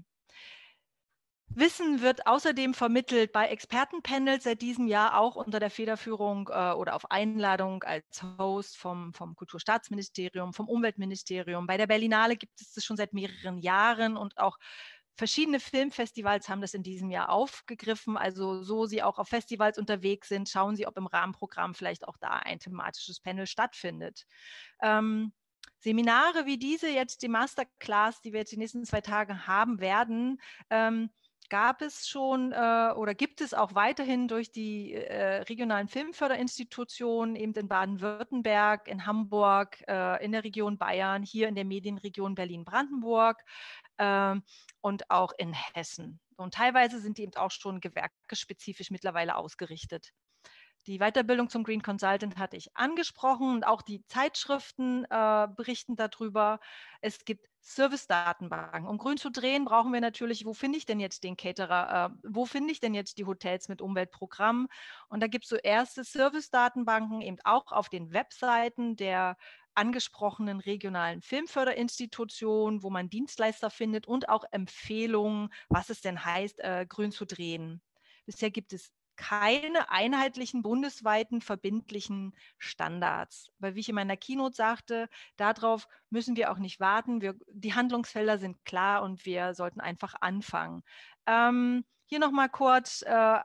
Wissen wird außerdem vermittelt bei Expertenpanels seit diesem Jahr auch unter der Federführung äh, oder auf Einladung als Host vom, vom Kulturstaatsministerium, vom Umweltministerium. Bei der Berlinale gibt es das schon seit mehreren Jahren und auch verschiedene Filmfestivals haben das in diesem Jahr aufgegriffen. Also so Sie auch auf Festivals unterwegs sind, schauen Sie, ob im Rahmenprogramm vielleicht auch da ein thematisches Panel stattfindet. Ähm, Seminare wie diese, jetzt die Masterclass, die wir jetzt die nächsten zwei Tage haben werden, ähm, gab es schon äh, oder gibt es auch weiterhin durch die äh, regionalen Filmförderinstitutionen, eben in Baden-Württemberg, in Hamburg, äh, in der Region Bayern, hier in der Medienregion Berlin-Brandenburg äh, und auch in Hessen. Und teilweise sind die eben auch schon gewerkesspezifisch mittlerweile ausgerichtet. Die Weiterbildung zum Green Consultant hatte ich angesprochen und auch die Zeitschriften äh, berichten darüber. Es gibt Service-Datenbanken. Um grün zu drehen, brauchen wir natürlich, wo finde ich denn jetzt den Caterer? Äh, wo finde ich denn jetzt die Hotels mit Umweltprogrammen? Und da gibt es so erste Service-Datenbanken eben auch auf den Webseiten der angesprochenen regionalen Filmförderinstitutionen, wo man Dienstleister findet und auch Empfehlungen, was es denn heißt, äh, grün zu drehen. Bisher gibt es keine einheitlichen bundesweiten verbindlichen Standards. Weil wie ich in meiner Keynote sagte, darauf müssen wir auch nicht warten. Wir, die Handlungsfelder sind klar und wir sollten einfach anfangen. Ähm, hier nochmal kurz äh,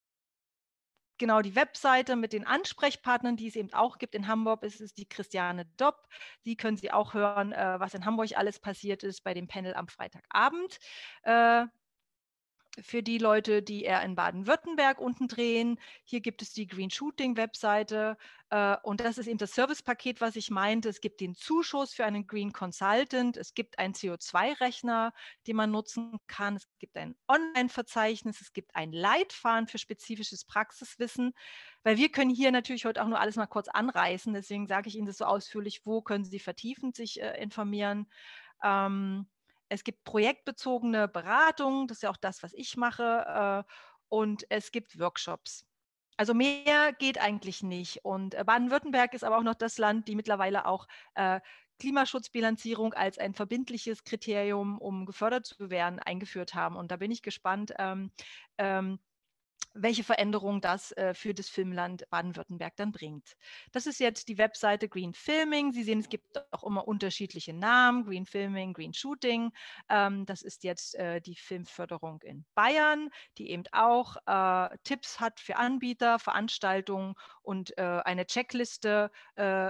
genau die Webseite mit den Ansprechpartnern, die es eben auch gibt. In Hamburg ist es die Christiane Dopp. Die können Sie auch hören, äh, was in Hamburg alles passiert ist bei dem Panel am Freitagabend. Äh, Für die Leute, die eher in Baden-Württemberg unten drehen, hier gibt es die Green Shooting Webseite äh, und das ist eben das Servicepaket, was ich meinte. Es gibt den Zuschuss für einen Green Consultant, es gibt einen C O zwei Rechner, den man nutzen kann, es gibt ein Online-Verzeichnis, es gibt ein Leitfaden für spezifisches Praxiswissen, weil wir können hier natürlich heute auch nur alles mal kurz anreißen, deswegen sage ich Ihnen das so ausführlich, wo können Sie vertiefend sich äh, informieren. Ähm, Es gibt projektbezogene Beratung, das ist ja auch das, was ich mache, äh, und es gibt Workshops. Also mehr geht eigentlich nicht. Und äh, Baden-Württemberg ist aber auch noch das Land, die mittlerweile auch äh, Klimaschutzbilanzierung als ein verbindliches Kriterium, um gefördert zu werden, eingeführt haben. Und da bin ich gespannt, ähm, ähm, welche Veränderung das äh, für das Filmland Baden-Württemberg dann bringt. Das ist jetzt die Webseite Green Filming. Sie sehen, es gibt auch immer unterschiedliche Namen, Green Filming, Green Shooting. Ähm, das ist jetzt äh, die Filmförderung in Bayern, die eben auch äh, Tipps hat für Anbieter, Veranstaltungen und äh, eine Checkliste, äh,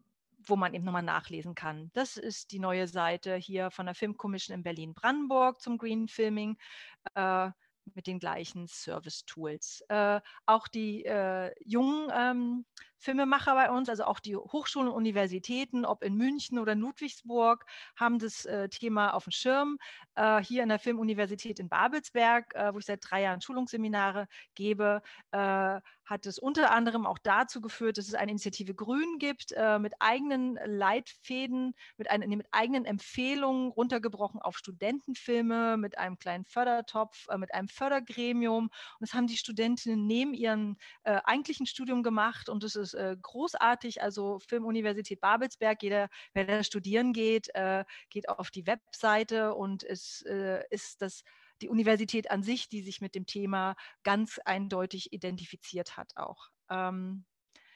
wo man eben nochmal nachlesen kann. Das ist die neue Seite hier von der Film Commission in Berlin-Brandenburg zum Green Filming. Äh, mit den gleichen Service-Tools. Äh, auch die äh, jungen ähm, Filmemacher bei uns, also auch die Hochschulen und Universitäten, ob in München oder in Ludwigsburg, haben das äh, Thema auf dem Schirm. Äh, hier in der Filmuniversität in Babelsberg, äh, wo ich seit drei Jahren Schulungsseminare gebe, äh, hat es unter anderem auch dazu geführt, dass es eine Initiative Grün gibt, äh, mit eigenen Leitfäden, mit, ein, nee, mit eigenen Empfehlungen, runtergebrochen auf Studentenfilme, mit einem kleinen Fördertopf, äh, mit einem Fördergremium. Und das haben die Studentinnen neben ihrem äh, eigentlichen Studium gemacht und das ist äh, großartig. Also Filmuniversität Babelsberg, jeder, wer da studieren geht, äh, geht auf die Webseite und es äh, ist das die Universität an sich, die sich mit dem Thema ganz eindeutig identifiziert hat auch. Ähm,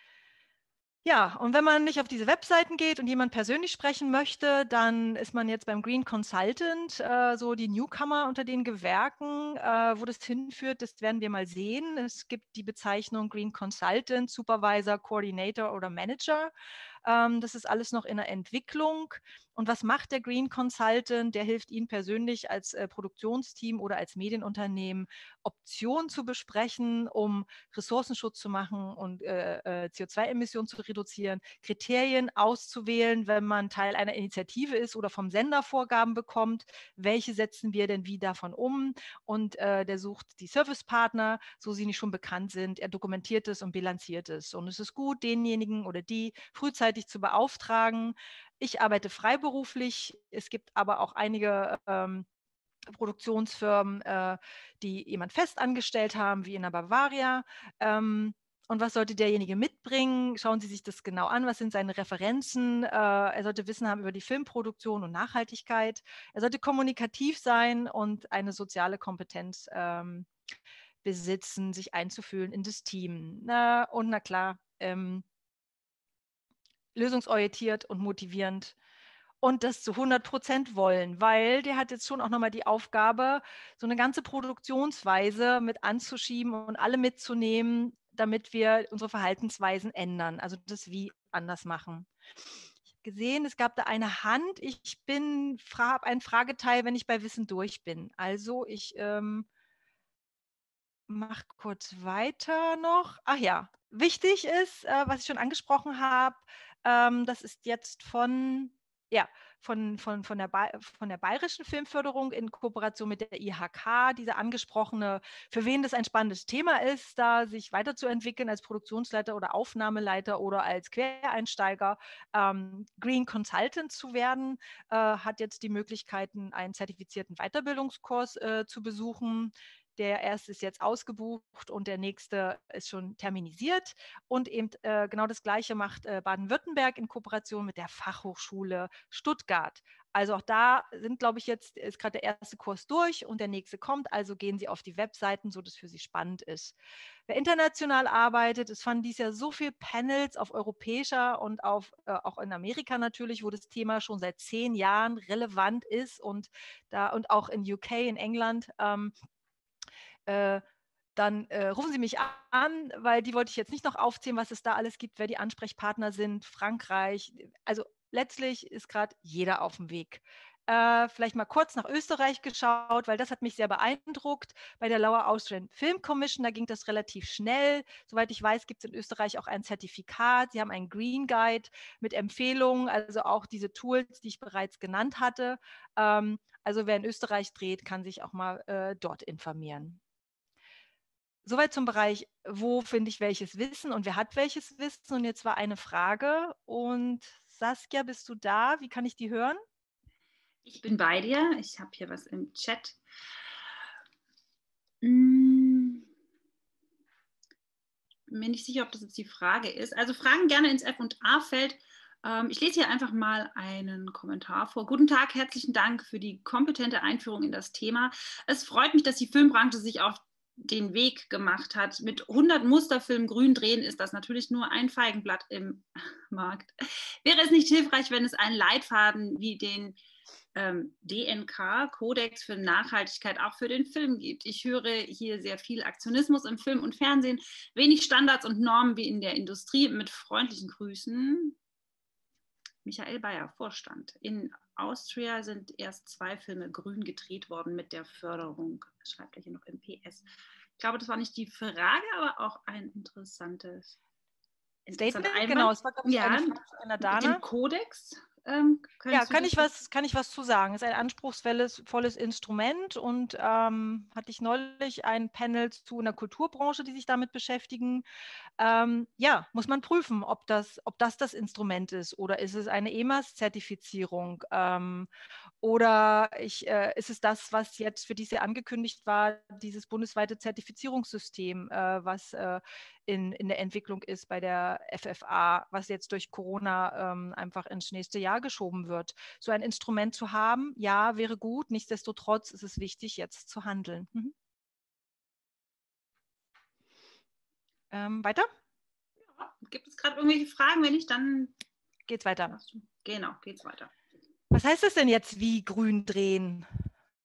ja, und wenn man nicht auf diese Webseiten geht und jemand persönlich sprechen möchte, dann ist man jetzt beim Green Consultant, äh, so die Newcomer unter den Gewerken. Äh, wo das hinführt, das werden wir mal sehen. Es gibt die Bezeichnung Green Consultant, Supervisor, Coordinator oder Manager. Ähm, das ist alles noch in der Entwicklung. Und was macht der Green Consultant? Der hilft Ihnen persönlich als äh, Produktionsteam oder als Medienunternehmen, Optionen zu besprechen, um Ressourcenschutz zu machen und äh, äh, C O zwei Emissionen zu reduzieren, Kriterien auszuwählen, wenn man Teil einer Initiative ist oder vom Sender Vorgaben bekommt, welche setzen wir denn wie davon um? Und äh, der sucht die Servicepartner, so sie nicht schon bekannt sind. Er dokumentiert es und bilanziert es. Und es ist gut, denjenigen oder die frühzeitig zu beauftragen. Ich arbeite freiberuflich. Es gibt aber auch einige ähm, Produktionsfirmen, äh, die jemand fest angestellt haben, wie in der Bavaria. Ähm, und was sollte derjenige mitbringen? Schauen Sie sich das genau an. Was sind seine Referenzen? Äh, er sollte Wissen haben über die Filmproduktion und Nachhaltigkeit. Er sollte kommunikativ sein und eine soziale Kompetenz ähm, besitzen, sich einzufühlen in das Team. Na, und na klar, ähm, lösungsorientiert und motivierend und das zu hundert Prozent wollen, weil der hat jetzt schon auch nochmal die Aufgabe, so eine ganze Produktionsweise mit anzuschieben und alle mitzunehmen, damit wir unsere Verhaltensweisen ändern, also das Wie anders machen. Ich habe gesehen, es gab da eine Hand. Ich bin fra ein Frageteil, wenn ich bei Wissen durch bin. Also ich ähm, mache kurz weiter noch. Ach ja, wichtig ist, äh, was ich schon angesprochen habe, ähm, das ist jetzt von, ja, von, von, von, der von der Bayerischen Filmförderung in Kooperation mit der I H K, diese angesprochene, für wen das ein spannendes Thema ist, da sich weiterzuentwickeln als Produktionsleiter oder Aufnahmeleiter oder als Quereinsteiger, ähm, Green Consultant zu werden, äh, hat jetzt die Möglichkeiten, einen zertifizierten Weiterbildungskurs äh, zu besuchen. Der erste ist jetzt ausgebucht und der nächste ist schon terminisiert. Und eben äh, genau das Gleiche macht äh, Baden-Württemberg in Kooperation mit der Fachhochschule Stuttgart. Also auch da sind, glaube ich, jetzt ist gerade der erste Kurs durch und der nächste kommt. Also gehen Sie auf die Webseiten, so dass für Sie spannend ist. Wer international arbeitet, es fanden dies Jahr so viele Panels auf europäischer und auf, äh, auch in Amerika natürlich, wo das Thema schon seit zehn Jahren relevant ist und da und auch in U K, in England. Ähm, Äh, dann äh, rufen Sie mich an, weil die wollte ich jetzt nicht noch aufzählen, was es da alles gibt, wer die Ansprechpartner sind, Frankreich. Also letztlich ist gerade jeder auf dem Weg. Äh, vielleicht mal kurz nach Österreich geschaut, weil das hat mich sehr beeindruckt. Bei der Lower Austrian Film Commission, da ging das relativ schnell. Soweit ich weiß, gibt es in Österreich auch ein Zertifikat. Sie haben einen Green Guide mit Empfehlungen, also auch diese Tools, die ich bereits genannt hatte. Ähm, also wer in Österreich dreht, kann sich auch mal äh, dort informieren. Soweit zum Bereich, wo finde ich welches Wissen und wer hat welches Wissen? Und jetzt war eine Frage. Und Saskia, bist du da? Wie kann ich die hören? Ich bin bei dir. Ich habe hier was im Chat. Hm. Bin mir nicht sicher, ob das jetzt die Frage ist. Also Fragen gerne ins F und A-Feld. Ähm, ich lese hier einfach mal einen Kommentar vor. Guten Tag, herzlichen Dank für die kompetente Einführung in das Thema. Es freut mich, dass die Filmbranche sich auf den Weg gemacht hat. Mit hundert Musterfilmen grün drehen ist das natürlich nur ein Feigenblatt im Markt. Wäre es nicht hilfreich, wenn es einen Leitfaden wie den ähm, D N K, Kodex für Nachhaltigkeit, auch für den Film gibt? Ich höre hier sehr viel Aktionismus im Film und Fernsehen, wenig Standards und Normen wie in der Industrie. Mit freundlichen Grüßen, Michael Bayer, Vorstand. In Austria sind erst zwei Filme grün gedreht worden mit der Förderung. Das schreibt er hier noch im P S. Ich glaube, das war nicht die Frage, aber auch ein interessantes Statement. Einwand. Genau, es war, glaube ich, ja, eine Frage von einer Dana. Mit dem Kodex. Ähm, ja, kann ich, was, kann ich was zu sagen. Es ist ein anspruchsvolles volles Instrument und ähm, hatte ich neulich ein Panel zu einer Kulturbranche, die sich damit beschäftigen. Ähm, ja, muss man prüfen, ob das, ob das das Instrument ist oder ist es eine E M A S-Zertifizierung ähm, oder ich, äh, ist es das, was jetzt für dieses Jahr angekündigt war, dieses bundesweite Zertifizierungssystem, äh, was äh, in, in der Entwicklung ist bei der F F A, was jetzt durch Corona ähm, einfach ins nächste Jahr geschoben wird. So ein Instrument zu haben, ja, wäre gut. Nichtsdestotrotz ist es wichtig, jetzt zu handeln. Mhm. Ähm, weiter? Ja, gibt es gerade irgendwelche Fragen? Wenn nicht, dann geht's weiter. Genau, geht's weiter. Was heißt das denn jetzt, wie grün drehen?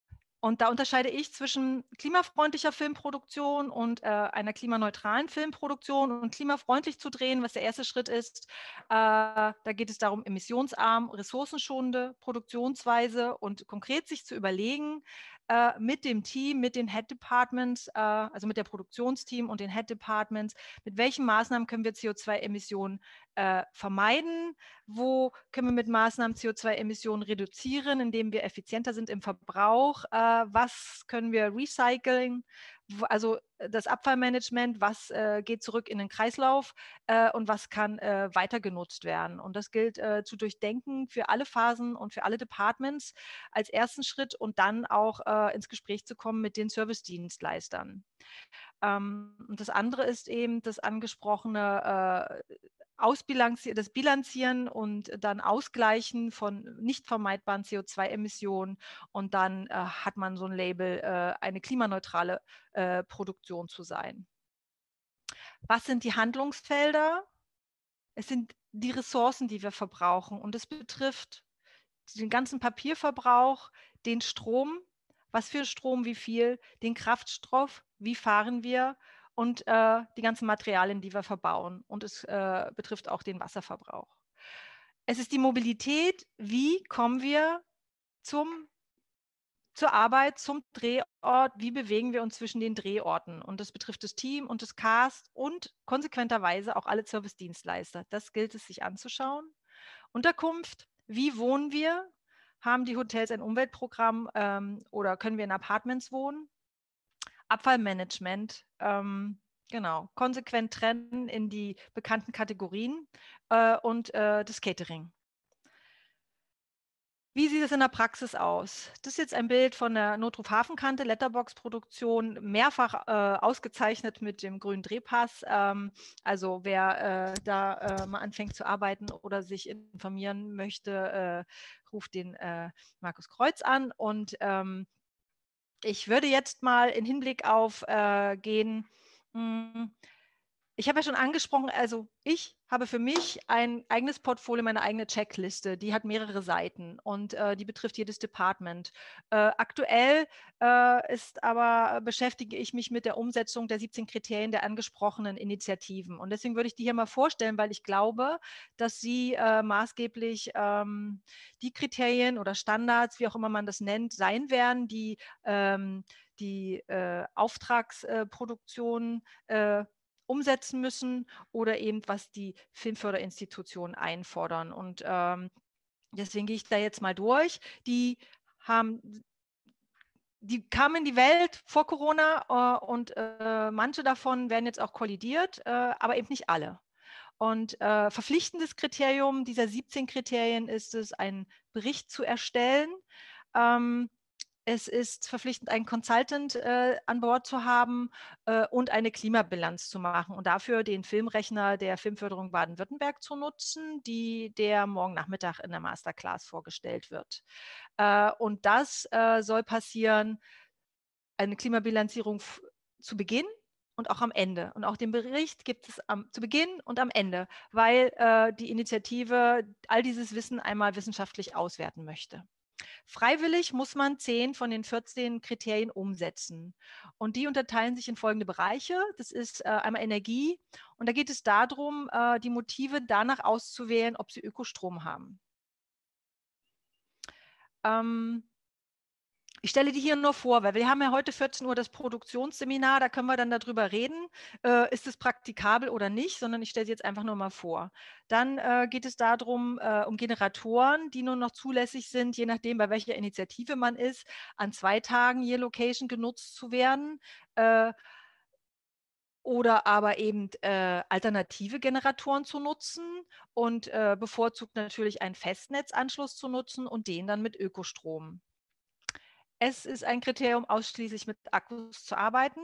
Und da unterscheide ich zwischen klimafreundlicher Filmproduktion und äh, einer klimaneutralen Filmproduktion. Und klimafreundlich zu drehen, was der erste Schritt ist, äh, da geht es darum, emissionsarm, ressourcenschonende Produktionsweise und konkret sich zu überlegen, äh, mit dem Team, mit den Head Departments, äh, also mit der Produktionsteam und den Head Departments, mit welchen Maßnahmen können wir C O zwei Emissionen äh, vermeiden, wo können wir mit Maßnahmen C O zwei Emissionen reduzieren, indem wir effizienter sind im Verbrauch, äh, was können wir recyceln, also das Abfallmanagement, was äh, geht zurück in den Kreislauf äh, und was kann äh, weiter genutzt werden. Und das gilt äh, zu durchdenken für alle Phasen und für alle Departments als ersten Schritt und dann auch äh, ins Gespräch zu kommen mit den Service-Dienstleistern. Ähm, und das andere ist eben das angesprochene äh, Ausbilanzieren, das Bilanzieren und dann Ausgleichen von nicht vermeidbaren C O zwei Emissionen und dann äh, hat man so ein Label, äh, eine klimaneutrale äh, Produktion zu sein. Was sind die Handlungsfelder? Es sind die Ressourcen, die wir verbrauchen und es betrifft den ganzen Papierverbrauch, den Strom, was für Strom, wie viel, den Kraftstoff, wie fahren wir und äh, die ganzen Materialien, die wir verbauen. Und es äh, betrifft auch den Wasserverbrauch. Es ist die Mobilität, wie kommen wir zum, zur Arbeit, zum Drehort, wie bewegen wir uns zwischen den Drehorten. Und das betrifft das Team und das Cast und konsequenterweise auch alle Service-Dienstleister. Das gilt es sich anzuschauen. Unterkunft, wie wohnen wir? Haben die Hotels ein Umweltprogramm ähm, oder können wir in Apartments wohnen? Abfallmanagement, ähm, genau, konsequent trennen in die bekannten Kategorien äh, und äh, das Catering. Wie sieht es in der Praxis aus? Das ist jetzt ein Bild von der Notruf Hafenkante, Letterbox-Produktion, mehrfach äh, ausgezeichnet mit dem grünen Drehpass. Ähm, also wer äh, da äh, mal anfängt zu arbeiten oder sich informieren möchte, äh, ruft den äh, Markus Kreuz an. Und ähm, ich würde jetzt mal in Hinblick auf äh, gehen, mh, ich habe ja schon angesprochen, also ich habe für mich ein eigenes Portfolio, meine eigene Checkliste, die hat mehrere Seiten und äh, die betrifft jedes Department. Äh, aktuell äh, ist aber, beschäftige ich mich mit der Umsetzung der siebzehn Kriterien der angesprochenen Initiativen. Und deswegen würde ich die hier mal vorstellen, weil ich glaube, dass sie äh, maßgeblich ähm, die Kriterien oder Standards, wie auch immer man das nennt, sein werden, die ähm, die äh, Auftragsproduktion äh, umsetzen müssen oder eben was die Filmförderinstitutionen einfordern. Und ähm, deswegen gehe ich da jetzt mal durch. Die haben die kamen in die Welt vor Corona äh, und äh, manche davon werden jetzt auch kollidiert, äh, aber eben nicht alle. Und äh, verpflichtendes Kriterium dieser siebzehn Kriterien ist es, einen Bericht zu erstellen. Ähm, Es ist verpflichtend, einen Consultant äh, an Bord zu haben äh, und eine Klimabilanz zu machen und dafür den Filmrechner der Filmförderung Baden-Württemberg zu nutzen, die der morgen Nachmittag in der Masterclass vorgestellt wird. Äh, und das äh, soll passieren, eine Klimabilanzierung zu Beginn und auch am Ende. Und auch den Bericht gibt es am, zu Beginn und am Ende, weil äh, die Initiative all dieses Wissen einmal wissenschaftlich auswerten möchte. Freiwillig muss man zehn von den vierzehn Kriterien umsetzen. Und die unterteilen sich in folgende Bereiche. Das ist äh, einmal Energie. Und da geht es darum, äh, die Motive danach auszuwählen, ob sie Ökostrom haben. Ähm, Ich stelle die hier nur vor, weil wir haben ja heute vierzehn Uhr das Produktionsseminar, da können wir dann darüber reden, äh, ist es praktikabel oder nicht, sondern ich stelle sie jetzt einfach nur mal vor. Dann äh, geht es darum, äh, um Generatoren, die nur noch zulässig sind, je nachdem, bei welcher Initiative man ist, an zwei Tagen je Location genutzt zu werden. Äh, oder aber eben äh, alternative Generatoren zu nutzen und äh, bevorzugt natürlich einen Festnetzanschluss zu nutzen und den dann mit Ökostrom. Es ist ein Kriterium, ausschließlich mit Akkus zu arbeiten.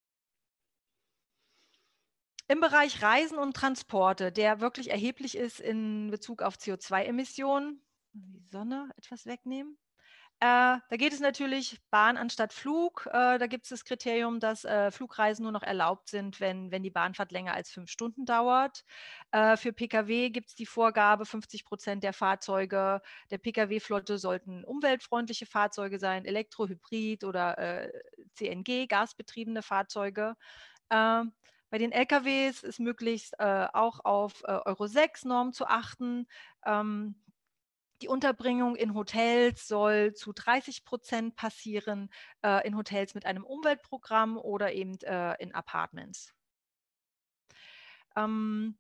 Im Bereich Reisen und Transporte, der wirklich erheblich ist in Bezug auf C O zwei Emissionen, die Sonne etwas wegnehmen, Äh, da geht es natürlich Bahn anstatt Flug. Äh, da gibt es das Kriterium, dass äh, Flugreisen nur noch erlaubt sind, wenn, wenn die Bahnfahrt länger als fünf Stunden dauert. Äh, für Pkw gibt es die Vorgabe, fünfzig Prozent der Fahrzeuge der Pkw-Flotte sollten umweltfreundliche Fahrzeuge sein, Elektro, Hybrid oder äh, C N G, gasbetriebene Fahrzeuge. Äh, bei den L K Ws ist möglichst äh, auch auf äh, Euro sechs Normen zu achten. Ähm, Die Unterbringung in Hotels soll zu dreißig Prozent passieren, äh, in Hotels mit einem Umweltprogramm oder eben äh, in Apartments. Ähm,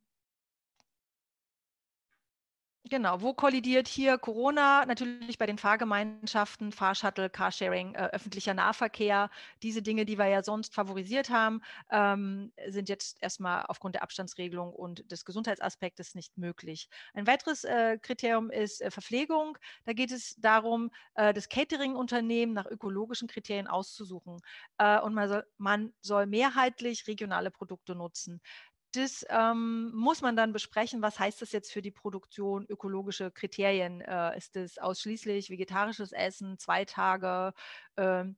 Genau, wo kollidiert hier Corona? Natürlich bei den Fahrgemeinschaften, Fahrshuttle, Carsharing, äh, öffentlicher Nahverkehr. Diese Dinge, die wir ja sonst favorisiert haben, ähm, sind jetzt erstmal aufgrund der Abstandsregelung und des Gesundheitsaspektes nicht möglich. Ein weiteres äh, Kriterium ist äh, Verpflegung. Da geht es darum, äh, das Catering-Unternehmen nach ökologischen Kriterien auszusuchen. Äh, und man soll, man soll mehrheitlich regionale Produkte nutzen. Das ähm, muss man dann besprechen, was heißt das jetzt für die Produktion, ökologische Kriterien? Äh, ist es ausschließlich vegetarisches Essen, zwei Tage? Ähm,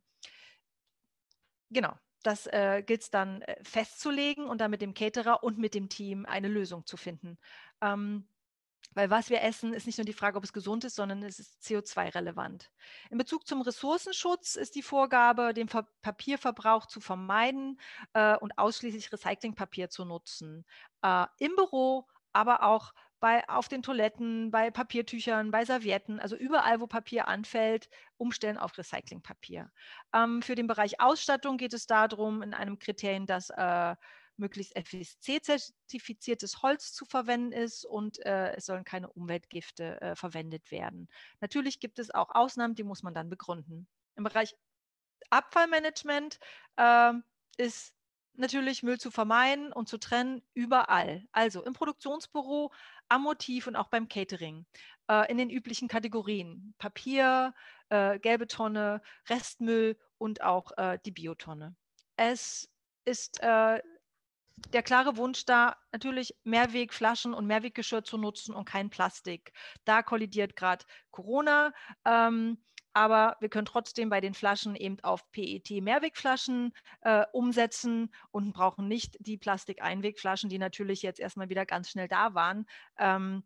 genau, das äh, gilt es dann äh, festzulegen und dann mit dem Caterer und mit dem Team eine Lösung zu finden. Ähm, Weil was wir essen, ist nicht nur die Frage, ob es gesund ist, sondern es ist C O zwei relevant. In Bezug zum Ressourcenschutz ist die Vorgabe, den Ver Papierverbrauch zu vermeiden äh, und ausschließlich Recyclingpapier zu nutzen. Äh, Im Büro, aber auch bei, auf den Toiletten, bei Papiertüchern, bei Servietten, also überall, wo Papier anfällt, umstellen auf Recyclingpapier. Ähm, für den Bereich Ausstattung geht es darum, in einem Kriterien, dass äh, möglichst F S C-zertifiziertes Holz zu verwenden ist und äh, es sollen keine Umweltgifte äh, verwendet werden. Natürlich gibt es auch Ausnahmen, die muss man dann begründen. Im Bereich Abfallmanagement äh, ist natürlich Müll zu vermeiden und zu trennen überall. Also im Produktionsbüro, am Motiv und auch beim Catering. Äh, in den üblichen Kategorien. Papier, äh, gelbe Tonne, Restmüll und auch äh, die Biotonne. Es ist äh, der klare Wunsch da, natürlich Mehrwegflaschen und Mehrweggeschirr zu nutzen und kein Plastik. Da kollidiert gerade Corona, ähm, aber wir können trotzdem bei den Flaschen eben auf P E T-Mehrwegflaschen äh, umsetzen und brauchen nicht die Plastik-Einwegflaschen, die natürlich jetzt erstmal wieder ganz schnell da waren. Ähm,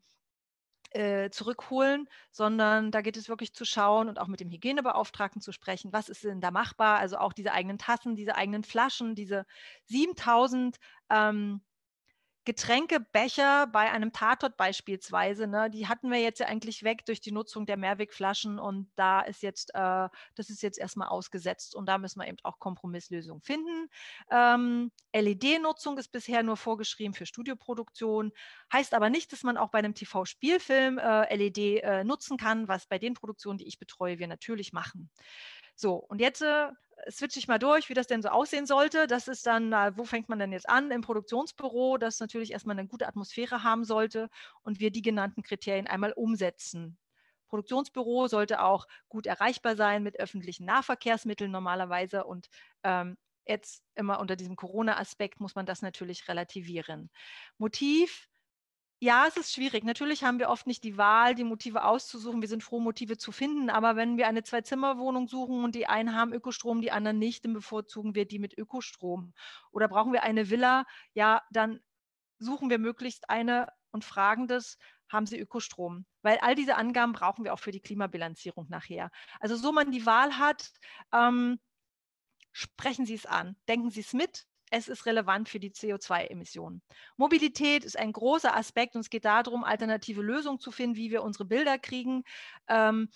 äh, zurückholen, sondern da geht es wirklich zu schauen und auch mit dem Hygienebeauftragten zu sprechen, was ist denn da machbar, also auch diese eigenen Tassen, diese eigenen Flaschen, diese siebentausend ähm, Getränkebecher bei einem Tatort beispielsweise, ne, die hatten wir jetzt ja eigentlich weg durch die Nutzung der Mehrwegflaschen und da ist jetzt, äh, das ist jetzt erstmal ausgesetzt und da müssen wir eben auch Kompromisslösungen finden. Ähm, L E D-Nutzung ist bisher nur vorgeschrieben für Studioproduktion, heißt aber nicht, dass man auch bei einem T V-Spielfilm äh, L E D äh, nutzen kann, was bei den Produktionen, die ich betreue, wir natürlich machen. So, und jetzt äh, switche ich mal durch, wie das denn so aussehen sollte. Das ist dann, äh, wo fängt man denn jetzt an? Im Produktionsbüro, das natürlich erstmal eine gute Atmosphäre haben sollte und wir die genannten Kriterien einmal umsetzen. Produktionsbüro sollte auch gut erreichbar sein mit öffentlichen Nahverkehrsmitteln normalerweise und ähm, jetzt immer unter diesem Corona-Aspekt muss man das natürlich relativieren. Motiv, ja, es ist schwierig. Natürlich haben wir oft nicht die Wahl, die Motive auszusuchen. Wir sind froh, Motive zu finden. Aber wenn wir eine Zwei-Zimmer-Wohnung suchen und die einen haben Ökostrom, die anderen nicht, dann bevorzugen wir die mit Ökostrom. Oder brauchen wir eine Villa, ja, dann suchen wir möglichst eine und fragen das, haben Sie Ökostrom? Weil all diese Angaben brauchen wir auch für die Klimabilanzierung nachher. Also so man die Wahl hat, ähm, sprechen Sie es an, denken Sie es mit. Es ist relevant für die C O zwei Emissionen. Mobilität ist ein großer Aspekt und es geht darum, alternative Lösungen zu finden, wie wir unsere Bilder kriegen. Ähm,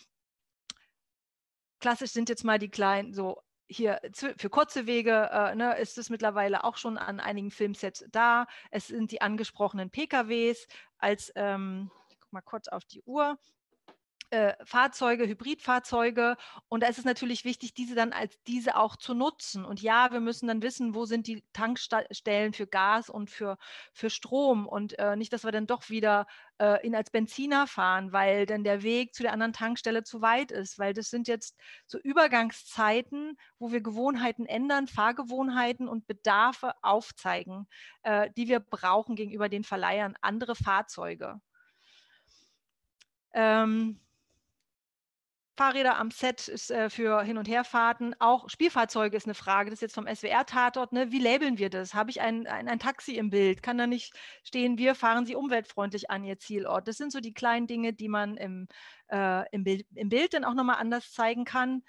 klassisch sind jetzt mal die kleinen, so hier für kurze Wege äh, ne, ist es mittlerweile auch schon an einigen Filmsets da. Es sind die angesprochenen P K Ws als, ähm, ich guck mal kurz auf die Uhr, Äh, Fahrzeuge, Hybridfahrzeuge. Und da ist es natürlich wichtig, diese dann als diese auch zu nutzen. Und ja, wir müssen dann wissen, wo sind die Tankstellen für Gas und für, für Strom. Und äh, nicht, dass wir dann doch wieder äh, ihn als Benziner fahren, weil dann der Weg zu der anderen Tankstelle zu weit ist. Weil das sind jetzt so Übergangszeiten, wo wir Gewohnheiten ändern, Fahrgewohnheiten und Bedarfe aufzeigen, äh, die wir brauchen gegenüber den Verleihern, andere Fahrzeuge. Ähm, Fahrräder am Set ist äh, für Hin- und Herfahrten. Auch Spielfahrzeuge ist eine Frage. Das ist jetzt vom S W R-Tatort. Ne? Wie labeln wir das? Habe ich ein, ein, ein Taxi im Bild? Kann da nicht stehen, wir fahren Sie umweltfreundlich an Ihr Zielort? Das sind so die kleinen Dinge, die man im, äh, im, Bild, im Bild dann auch nochmal anders zeigen kann.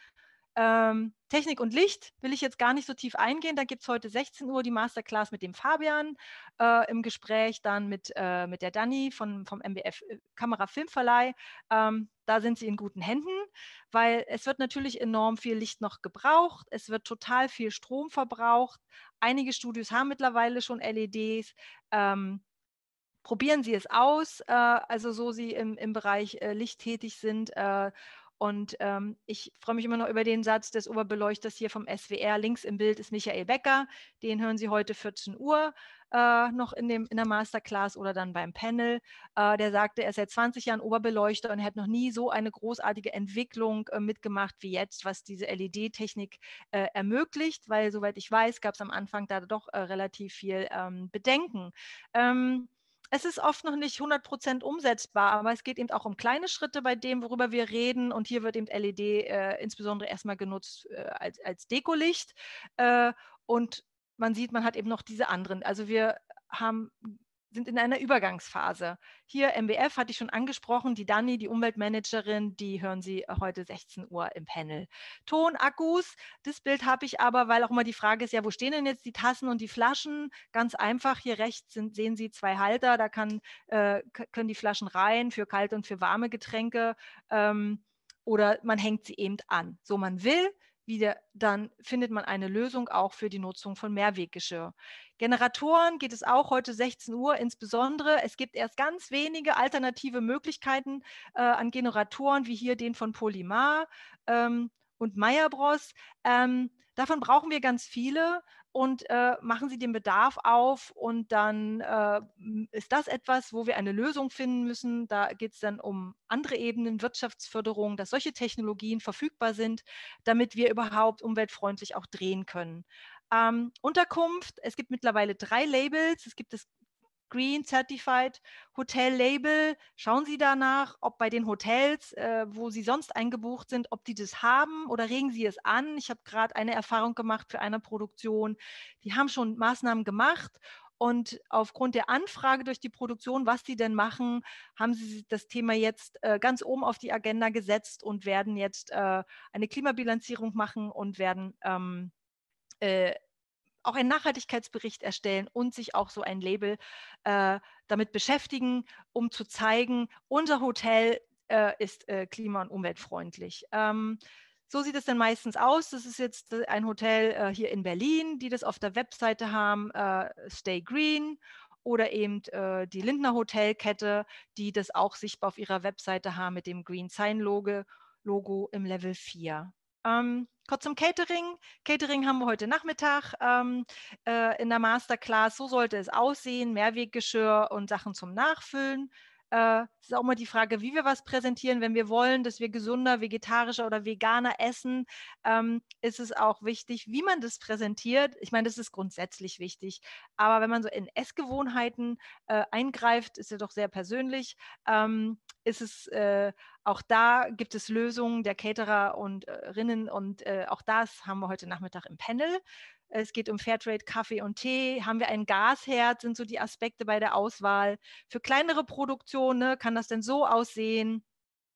Ähm, Technik und Licht will ich jetzt gar nicht so tief eingehen. Da gibt es heute sechzehn Uhr die Masterclass mit dem Fabian, äh, im Gespräch dann mit, äh, mit der Dani von, vom M B F Kamera-Filmverleih. Ähm, da sind sie in guten Händen, weil es wird natürlich enorm viel Licht noch gebraucht. Es wird total viel Strom verbraucht. Einige Studios haben mittlerweile schon L E Ds. Ähm, probieren Sie es aus, äh, also so Sie im, im Bereich äh, Licht tätig sind. Äh, und ähm, ich freue mich immer noch über den Satz des Oberbeleuchters hier vom S W R. Links im Bild ist Michael Becker. Den hören Sie heute vierzehn Uhr äh, noch in, dem, in der Masterclass oder dann beim Panel. Äh, der sagte, er ist seit zwanzig Jahren Oberbeleuchter und er hat noch nie so eine großartige Entwicklung äh, mitgemacht wie jetzt, was diese L E D-Technik äh, ermöglicht, weil soweit ich weiß, gab es am Anfang da doch äh, relativ viel ähm, Bedenken. Ähm, Es ist oft noch nicht hundert Prozent umsetzbar, aber es geht eben auch um kleine Schritte bei dem, worüber wir reden. Und hier wird eben L E D äh, insbesondere erstmal genutzt äh, als, als Dekolicht. Äh, und man sieht, man hat eben noch diese anderen. Also wir haben, sind in einer Übergangsphase. Hier M B F hatte ich schon angesprochen, die Dani, die Umweltmanagerin, die hören Sie heute sechzehn Uhr im Panel. Ton, Akkus, das Bild habe ich aber, weil auch immer die Frage ist, ja, wo stehen denn jetzt die Tassen und die Flaschen? Ganz einfach, hier rechts sind, sehen Sie zwei Halter, da kann, äh, können die Flaschen rein für kalte und für warme Getränke, ähm, oder man hängt sie eben an. So man will, wieder, dann findet man eine Lösung auch für die Nutzung von Mehrweggeschirr. Generatoren geht es auch heute sechzehn Uhr, insbesondere. Es gibt erst ganz wenige alternative Möglichkeiten äh, an Generatoren, wie hier den von Polymar ähm, und Meyer Bros. Ähm, davon brauchen wir ganz viele und äh, machen Sie den Bedarf auf und dann äh, ist das etwas, wo wir eine Lösung finden müssen. Da geht es dann um andere Ebenen, Wirtschaftsförderung, dass solche Technologien verfügbar sind, damit wir überhaupt umweltfreundlich auch drehen können. Ähm, Unterkunft, es gibt mittlerweile drei Labels. Es gibt das Green Certified Hotel Label. Schauen Sie danach, ob bei den Hotels, äh, wo Sie sonst eingebucht sind, ob die das haben oder regen Sie es an. Ich habe gerade eine Erfahrung gemacht für eine Produktion. Die haben schon Maßnahmen gemacht und aufgrund der Anfrage durch die Produktion, was sie denn machen, haben sie das Thema jetzt äh, ganz oben auf die Agenda gesetzt und werden jetzt äh, eine Klimabilanzierung machen und werden ähm, äh, auch einen Nachhaltigkeitsbericht erstellen und sich auch so ein Label äh, damit beschäftigen, um zu zeigen, unser Hotel äh, ist äh, klima- und umweltfreundlich. Ähm, so sieht es dann meistens aus. Das ist jetzt ein Hotel äh, hier in Berlin, die das auf der Webseite haben, äh, Stay Green, oder eben äh, die Lindner Hotelkette, die das auch sichtbar auf ihrer Webseite haben mit dem Green Sign Logo, Logo im Level vier. Ähm, kurz zum Catering. Catering haben wir heute Nachmittag ähm, äh, in der Masterclass. So sollte es aussehen. Mehrweggeschirr und Sachen zum Nachfüllen. Äh, es ist auch immer die Frage, wie wir was präsentieren. Wenn wir wollen, dass wir gesunder, vegetarischer oder veganer essen, ähm, ist es auch wichtig, wie man das präsentiert. Ich meine, das ist grundsätzlich wichtig. Aber wenn man so in Essgewohnheiten äh, eingreift, ist ja doch sehr persönlich, ähm, ist es äh, auch da gibt es Lösungen der Caterer und äh, Rinnen und äh, auch das haben wir heute Nachmittag im Panel. Es geht um Fairtrade Kaffee und Tee. Haben wir einen Gasherd, sind so die Aspekte bei der Auswahl. Für kleinere Produktionen ne, kann das denn so aussehen.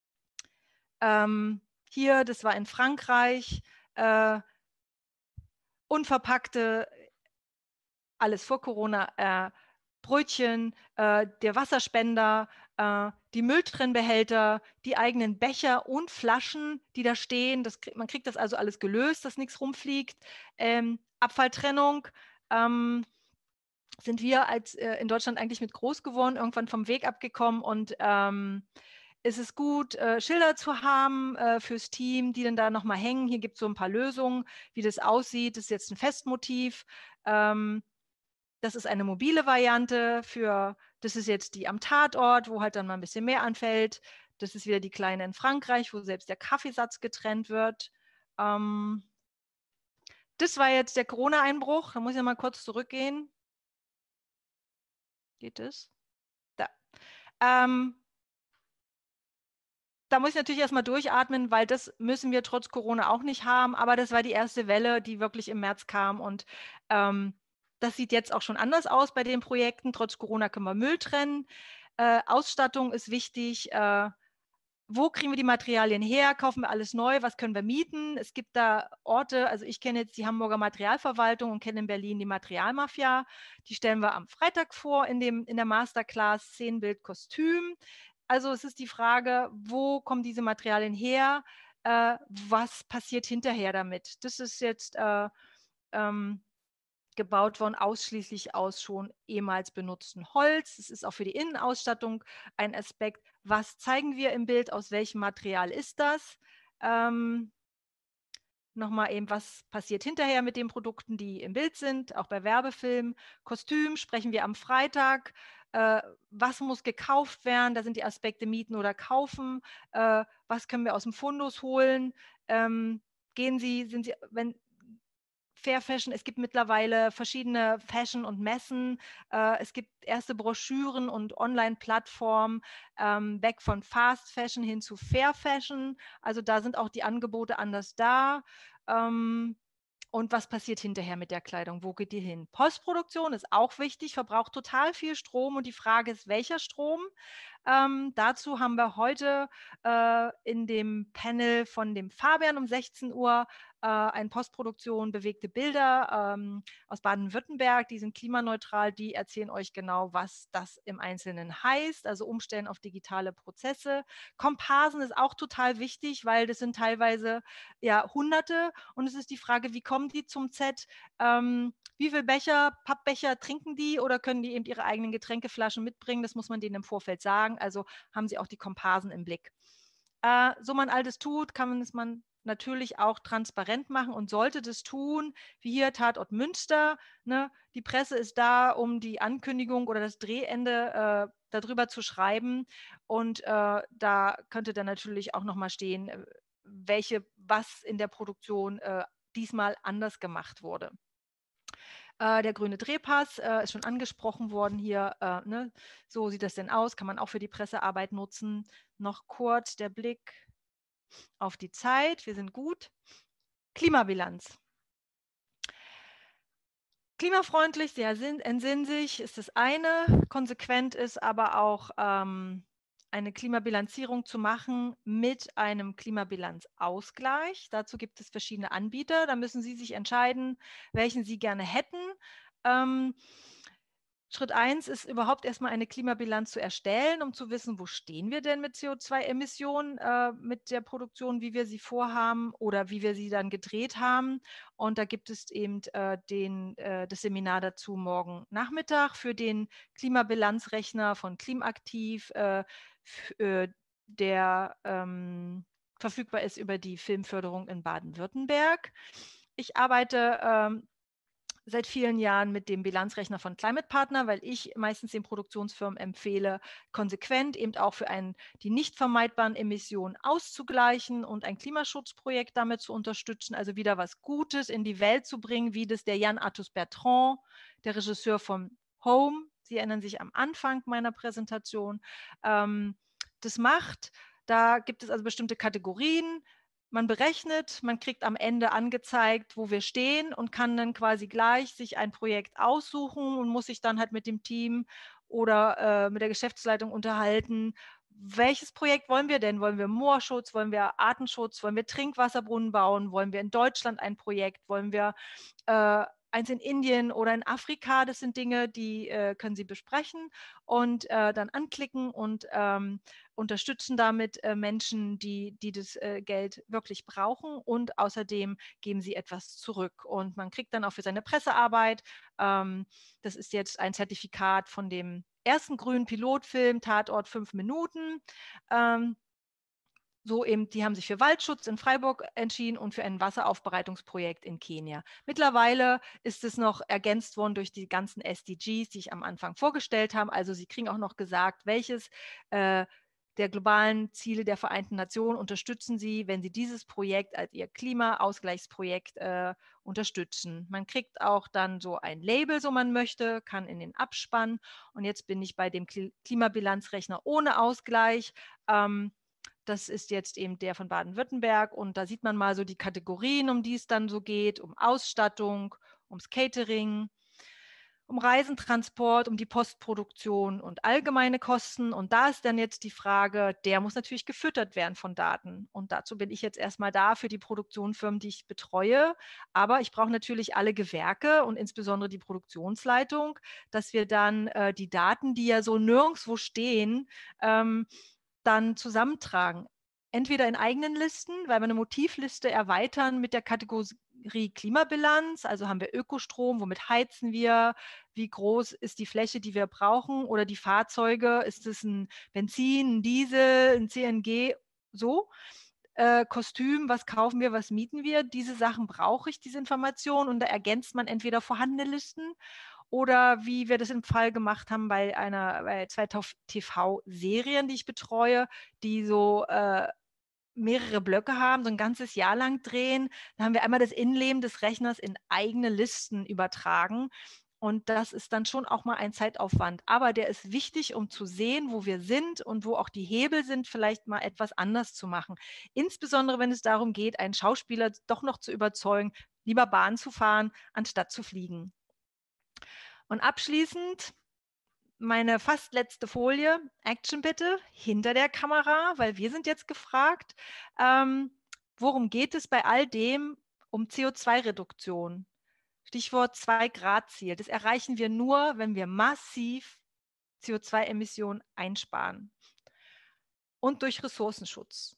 Ähm, hier, das war in Frankreich, äh, unverpackte, alles vor Corona, äh, Brötchen, äh, der Wasserspender, äh, die Mülltrennbehälter, die eigenen Becher und Flaschen, die da stehen. Das, man kriegt das also alles gelöst, dass nichts rumfliegt. Ähm, Abfalltrennung. Ähm, sind wir als äh, in Deutschland eigentlich mit groß geworden, irgendwann vom Weg abgekommen und ähm, ist es gut, äh, Schilder zu haben äh, fürs Team, die dann da nochmal hängen. Hier gibt es so ein paar Lösungen, wie das aussieht. Das ist jetzt ein Festmotiv. Ähm, das ist eine mobile Variante für, das ist jetzt die am Tatort, wo halt dann mal ein bisschen mehr anfällt. Das ist wieder die kleine in Frankreich, wo selbst der Kaffeesatz getrennt wird. Ähm, das war jetzt der Corona-Einbruch. Da muss ich ja mal kurz zurückgehen. Geht es? Da. Ähm, da muss ich natürlich erstmal durchatmen, weil das müssen wir trotz Corona auch nicht haben. Aber das war die erste Welle, die wirklich im März kam. Und ähm, das sieht jetzt auch schon anders aus bei den Projekten. Trotz Corona können wir Müll trennen. Äh, Ausstattung ist wichtig. Äh, wo kriegen wir die Materialien her? Kaufen wir alles neu? Was können wir mieten? Es gibt da Orte, also ich kenne jetzt die Hamburger Materialverwaltung und kenne in Berlin die Materialmafia. Die stellen wir am Freitag vor in, dem, in der Masterclass Szenenbild Kostüm. Also es ist die Frage, wo kommen diese Materialien her? Äh, was passiert hinterher damit? Das ist jetzt äh, ähm, gebaut worden, ausschließlich aus schon ehemals benutztem Holz. Es ist auch für die Innenausstattung ein Aspekt. Was zeigen wir im Bild? Aus welchem Material ist das? Ähm, Nochmal eben, was passiert hinterher mit den Produkten, die im Bild sind, auch bei Werbefilmen. Kostüm sprechen wir am Freitag. Äh, was muss gekauft werden? Da sind die Aspekte mieten oder kaufen. Äh, was können wir aus dem Fundus holen? Ähm, gehen Sie, sind Sie, wenn Fair Fashion, es gibt mittlerweile verschiedene Fashion und Messen, äh, es gibt erste Broschüren und Online-Plattformen, ähm, weg von Fast Fashion hin zu Fair Fashion, also da sind auch die Angebote anders da. Ähm, und was passiert hinterher mit der Kleidung? Wo geht die hin? Postproduktion ist auch wichtig, verbraucht total viel Strom und die Frage ist, welcher Strom? Ähm, dazu haben wir heute äh, in dem Panel von dem Fabian um sechzehn Uhr äh, eine Postproduktion bewegte Bilder ähm, aus Baden-Württemberg, die sind klimaneutral, die erzählen euch genau, was das im Einzelnen heißt, also umstellen auf digitale Prozesse. Komparsen ist auch total wichtig, weil das sind teilweise ja Hunderte und es ist die Frage, wie kommen die zum Z? Ähm, wie viele Becher, Pappbecher trinken die oder können die eben ihre eigenen Getränkeflaschen mitbringen? Das muss man denen im Vorfeld sagen. Also haben sie auch die Komparsen im Blick. Äh, so man all das tut, kann es man natürlich auch transparent machen und sollte das tun, wie hier Tatort Münster. Ne? Die Presse ist da, um die Ankündigung oder das Drehende äh, darüber zu schreiben. Und äh, da könnte dann natürlich auch nochmal stehen, welche, was in der Produktion äh, diesmal anders gemacht wurde. Äh, der grüne Drehpass äh, ist schon angesprochen worden hier. Äh, ne? So sieht das denn aus, kann man auch für die Pressearbeit nutzen. Noch kurz der Blick auf die Zeit. Wir sind gut. Klimabilanz. Klimafreundlich, sehr entsinnen sich, ist das eine. Konsequent ist aber auch ähm, eine Klimabilanzierung zu machen mit einem Klimabilanzausgleich. Dazu gibt es verschiedene Anbieter. Da müssen Sie sich entscheiden, welchen Sie gerne hätten. Ähm, Schritt eins ist überhaupt erstmal eine Klimabilanz zu erstellen, um zu wissen, wo stehen wir denn mit C O zwei Emissionen, äh, mit der Produktion, wie wir sie vorhaben oder wie wir sie dann gedreht haben. Und da gibt es eben äh, den, äh, das Seminar dazu morgen Nachmittag für den Klimabilanzrechner von Klimaktiv, äh, äh, der ähm, verfügbar ist über die Filmförderung in Baden-Württemberg. Ich arbeite ähm, seit vielen Jahren mit dem Bilanzrechner von Climate Partner, weil ich meistens den Produktionsfirmen empfehle, konsequent eben auch für einen, die nicht vermeidbaren Emissionen auszugleichen und ein Klimaschutzprojekt damit zu unterstützen, also wieder was Gutes in die Welt zu bringen, wie das der Yann Arthus Bertrand, der Regisseur von Home, Sie erinnern sich am Anfang meiner Präsentation, ähm, das macht. Da gibt es also bestimmte Kategorien. Man berechnet, man kriegt am Ende angezeigt, wo wir stehen und kann dann quasi gleich sich ein Projekt aussuchen und muss sich dann halt mit dem Team oder äh, mit der Geschäftsleitung unterhalten. Welches Projekt wollen wir denn? Wollen wir Moorschutz? Wollen wir Artenschutz? Wollen wir Trinkwasserbrunnen bauen? Wollen wir in Deutschland ein Projekt? Wollen wir äh, eins in Indien oder in Afrika? Das sind Dinge, die äh, können Sie besprechen und äh, dann anklicken und ähm, unterstützen damit äh, Menschen, die, die das äh, Geld wirklich brauchen und außerdem geben sie etwas zurück. Und man kriegt dann auch für seine Pressearbeit, ähm, das ist jetzt ein Zertifikat von dem ersten grünen Pilotfilm, Tatort fünf Minuten. Ähm, so eben, die haben sich für Waldschutz in Freiburg entschieden und für ein Wasseraufbereitungsprojekt in Kenia. Mittlerweile ist es noch ergänzt worden durch die ganzen S D Gs, die ich am Anfang vorgestellt habe. Also sie kriegen auch noch gesagt, welches äh, der globalen Ziele der Vereinten Nationen unterstützen Sie, wenn Sie dieses Projekt als Ihr Klimaausgleichsprojekt äh, unterstützen. Man kriegt auch dann so ein Label, so man möchte, kann in den Abspann. Und jetzt bin ich bei dem Klimabilanzrechner ohne Ausgleich. Ähm, Das ist jetzt eben der von Baden-Württemberg und da sieht man mal so die Kategorien, um die es dann so geht, um Ausstattung, ums Catering, um Reisentransport, um die Postproduktion und allgemeine Kosten. Und da ist dann jetzt die Frage, der muss natürlich gefüttert werden von Daten. Und dazu bin ich jetzt erstmal da für die Produktionsfirmen, die ich betreue. Aber ich brauche natürlich alle Gewerke und insbesondere die Produktionsleitung, dass wir dann äh, die Daten, die ja so nirgendwo stehen, ähm, dann zusammentragen. Entweder in eigenen Listen, weil wir eine Motivliste erweitern mit der Kategorie Klimabilanz, also haben wir Ökostrom, womit heizen wir, wie groß ist die Fläche, die wir brauchen, oder die Fahrzeuge, ist es ein Benzin, ein Diesel, ein C N G, so. Äh, Kostüm, was kaufen wir, was mieten wir, diese Sachen brauche ich, diese Informationen, und da ergänzt man entweder vorhandene Listen oder wie wir das im Fall gemacht haben bei einer bei zwei T V-Serien, die ich betreue, die so äh, mehrere Blöcke haben, so ein ganzes Jahr lang drehen. Da haben wir einmal das Innenleben des Rechners in eigene Listen übertragen. Und das ist dann schon auch mal ein Zeitaufwand. Aber der ist wichtig, um zu sehen, wo wir sind und wo auch die Hebel sind, vielleicht mal etwas anders zu machen. Insbesondere, wenn es darum geht, einen Schauspieler doch noch zu überzeugen, lieber Bahn zu fahren, anstatt zu fliegen. Und abschließend meine fast letzte Folie, Action bitte, hinter der Kamera, weil wir sind jetzt gefragt, ähm, worum geht es bei all dem um C O zwei Reduktion? Stichwort zwei Grad Ziel. Das erreichen wir nur, wenn wir massiv C O zwei Emissionen einsparen und durch Ressourcenschutz.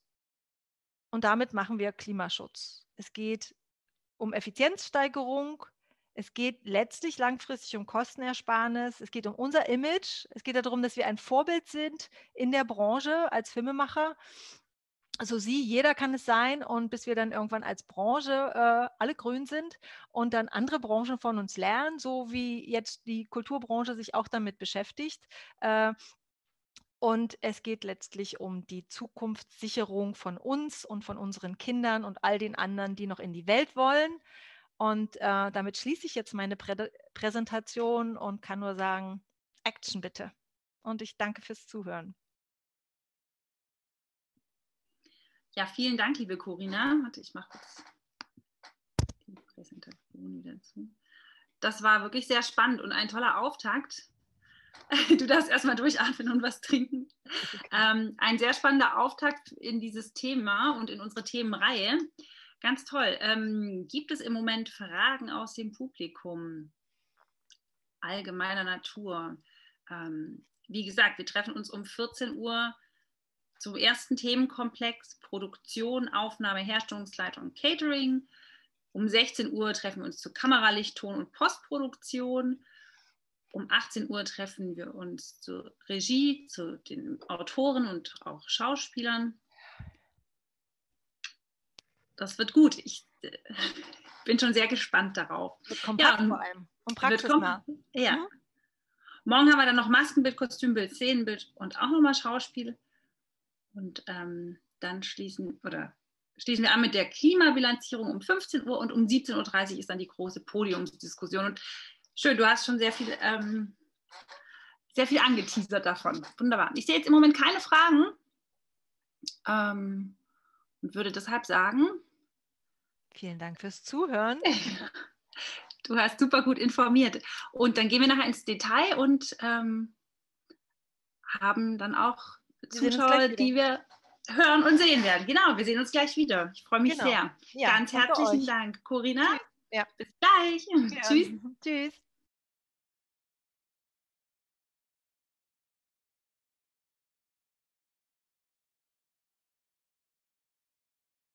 Und damit machen wir Klimaschutz. Es geht um Effizienzsteigerung. Es geht letztlich langfristig um Kostenersparnis. Es geht um unser Image. Es geht darum, dass wir ein Vorbild sind in der Branche als Filmemacher. Also Sie, jeder kann es sein, und bis wir dann irgendwann als Branche äh, alle grün sind und dann andere Branchen von uns lernen, so wie jetzt die Kulturbranche sich auch damit beschäftigt. Äh, und es geht letztlich um die Zukunftssicherung von uns und von unseren Kindern und all den anderen, die noch in die Welt wollen. Und äh, damit schließe ich jetzt meine Prä Präsentation und kann nur sagen, Action bitte. Und ich danke fürs Zuhören. Ja, vielen Dank, liebe Corinna. Warte, ich mache kurz die Präsentation wieder zu. Das war wirklich sehr spannend und ein toller Auftakt. Du darfst erstmal durchatmen und was trinken. Okay. Ähm, ein sehr spannender Auftakt in dieses Thema und in unsere Themenreihe. Ganz toll. Ähm, gibt es im Moment Fragen aus dem Publikum allgemeiner Natur? Ähm, wie gesagt, wir treffen uns um vierzehn Uhr zum ersten Themenkomplex Produktion, Aufnahme, Herstellungsleitung und Catering. Um sechzehn Uhr treffen wir uns zu Kameralicht, Ton- und Postproduktion. Um achtzehn Uhr treffen wir uns zur Regie, zu den Autoren und auch Schauspielern. Das wird gut. Ich äh, bin schon sehr gespannt darauf. Wird kompakt ja, und, vor allem. Und praxisnah. Ja. Mhm. Morgen haben wir dann noch Maskenbild, Kostümbild, Szenenbild und auch nochmal Schauspiel. Und ähm, dann schließen, oder schließen wir an mit der Klimabilanzierung um fünfzehn Uhr und um siebzehn Uhr dreißig ist dann die große Podiumsdiskussion. Und schön, du hast schon sehr viel, ähm, sehr viel angeteasert davon. Wunderbar. Ich sehe jetzt im Moment keine Fragen ähm, und würde deshalb sagen, vielen Dank fürs Zuhören. Du hast super gut informiert. Und dann gehen wir nachher ins Detail und ähm, haben dann auch Zuschauer, die wir hören und sehen werden. Genau, wir sehen uns gleich wieder. Ich freue mich genau. sehr. Ja, Ganz herzlichen Dank, Corinna. Ja. Bis gleich. Ja. Tschüss. Tschüss.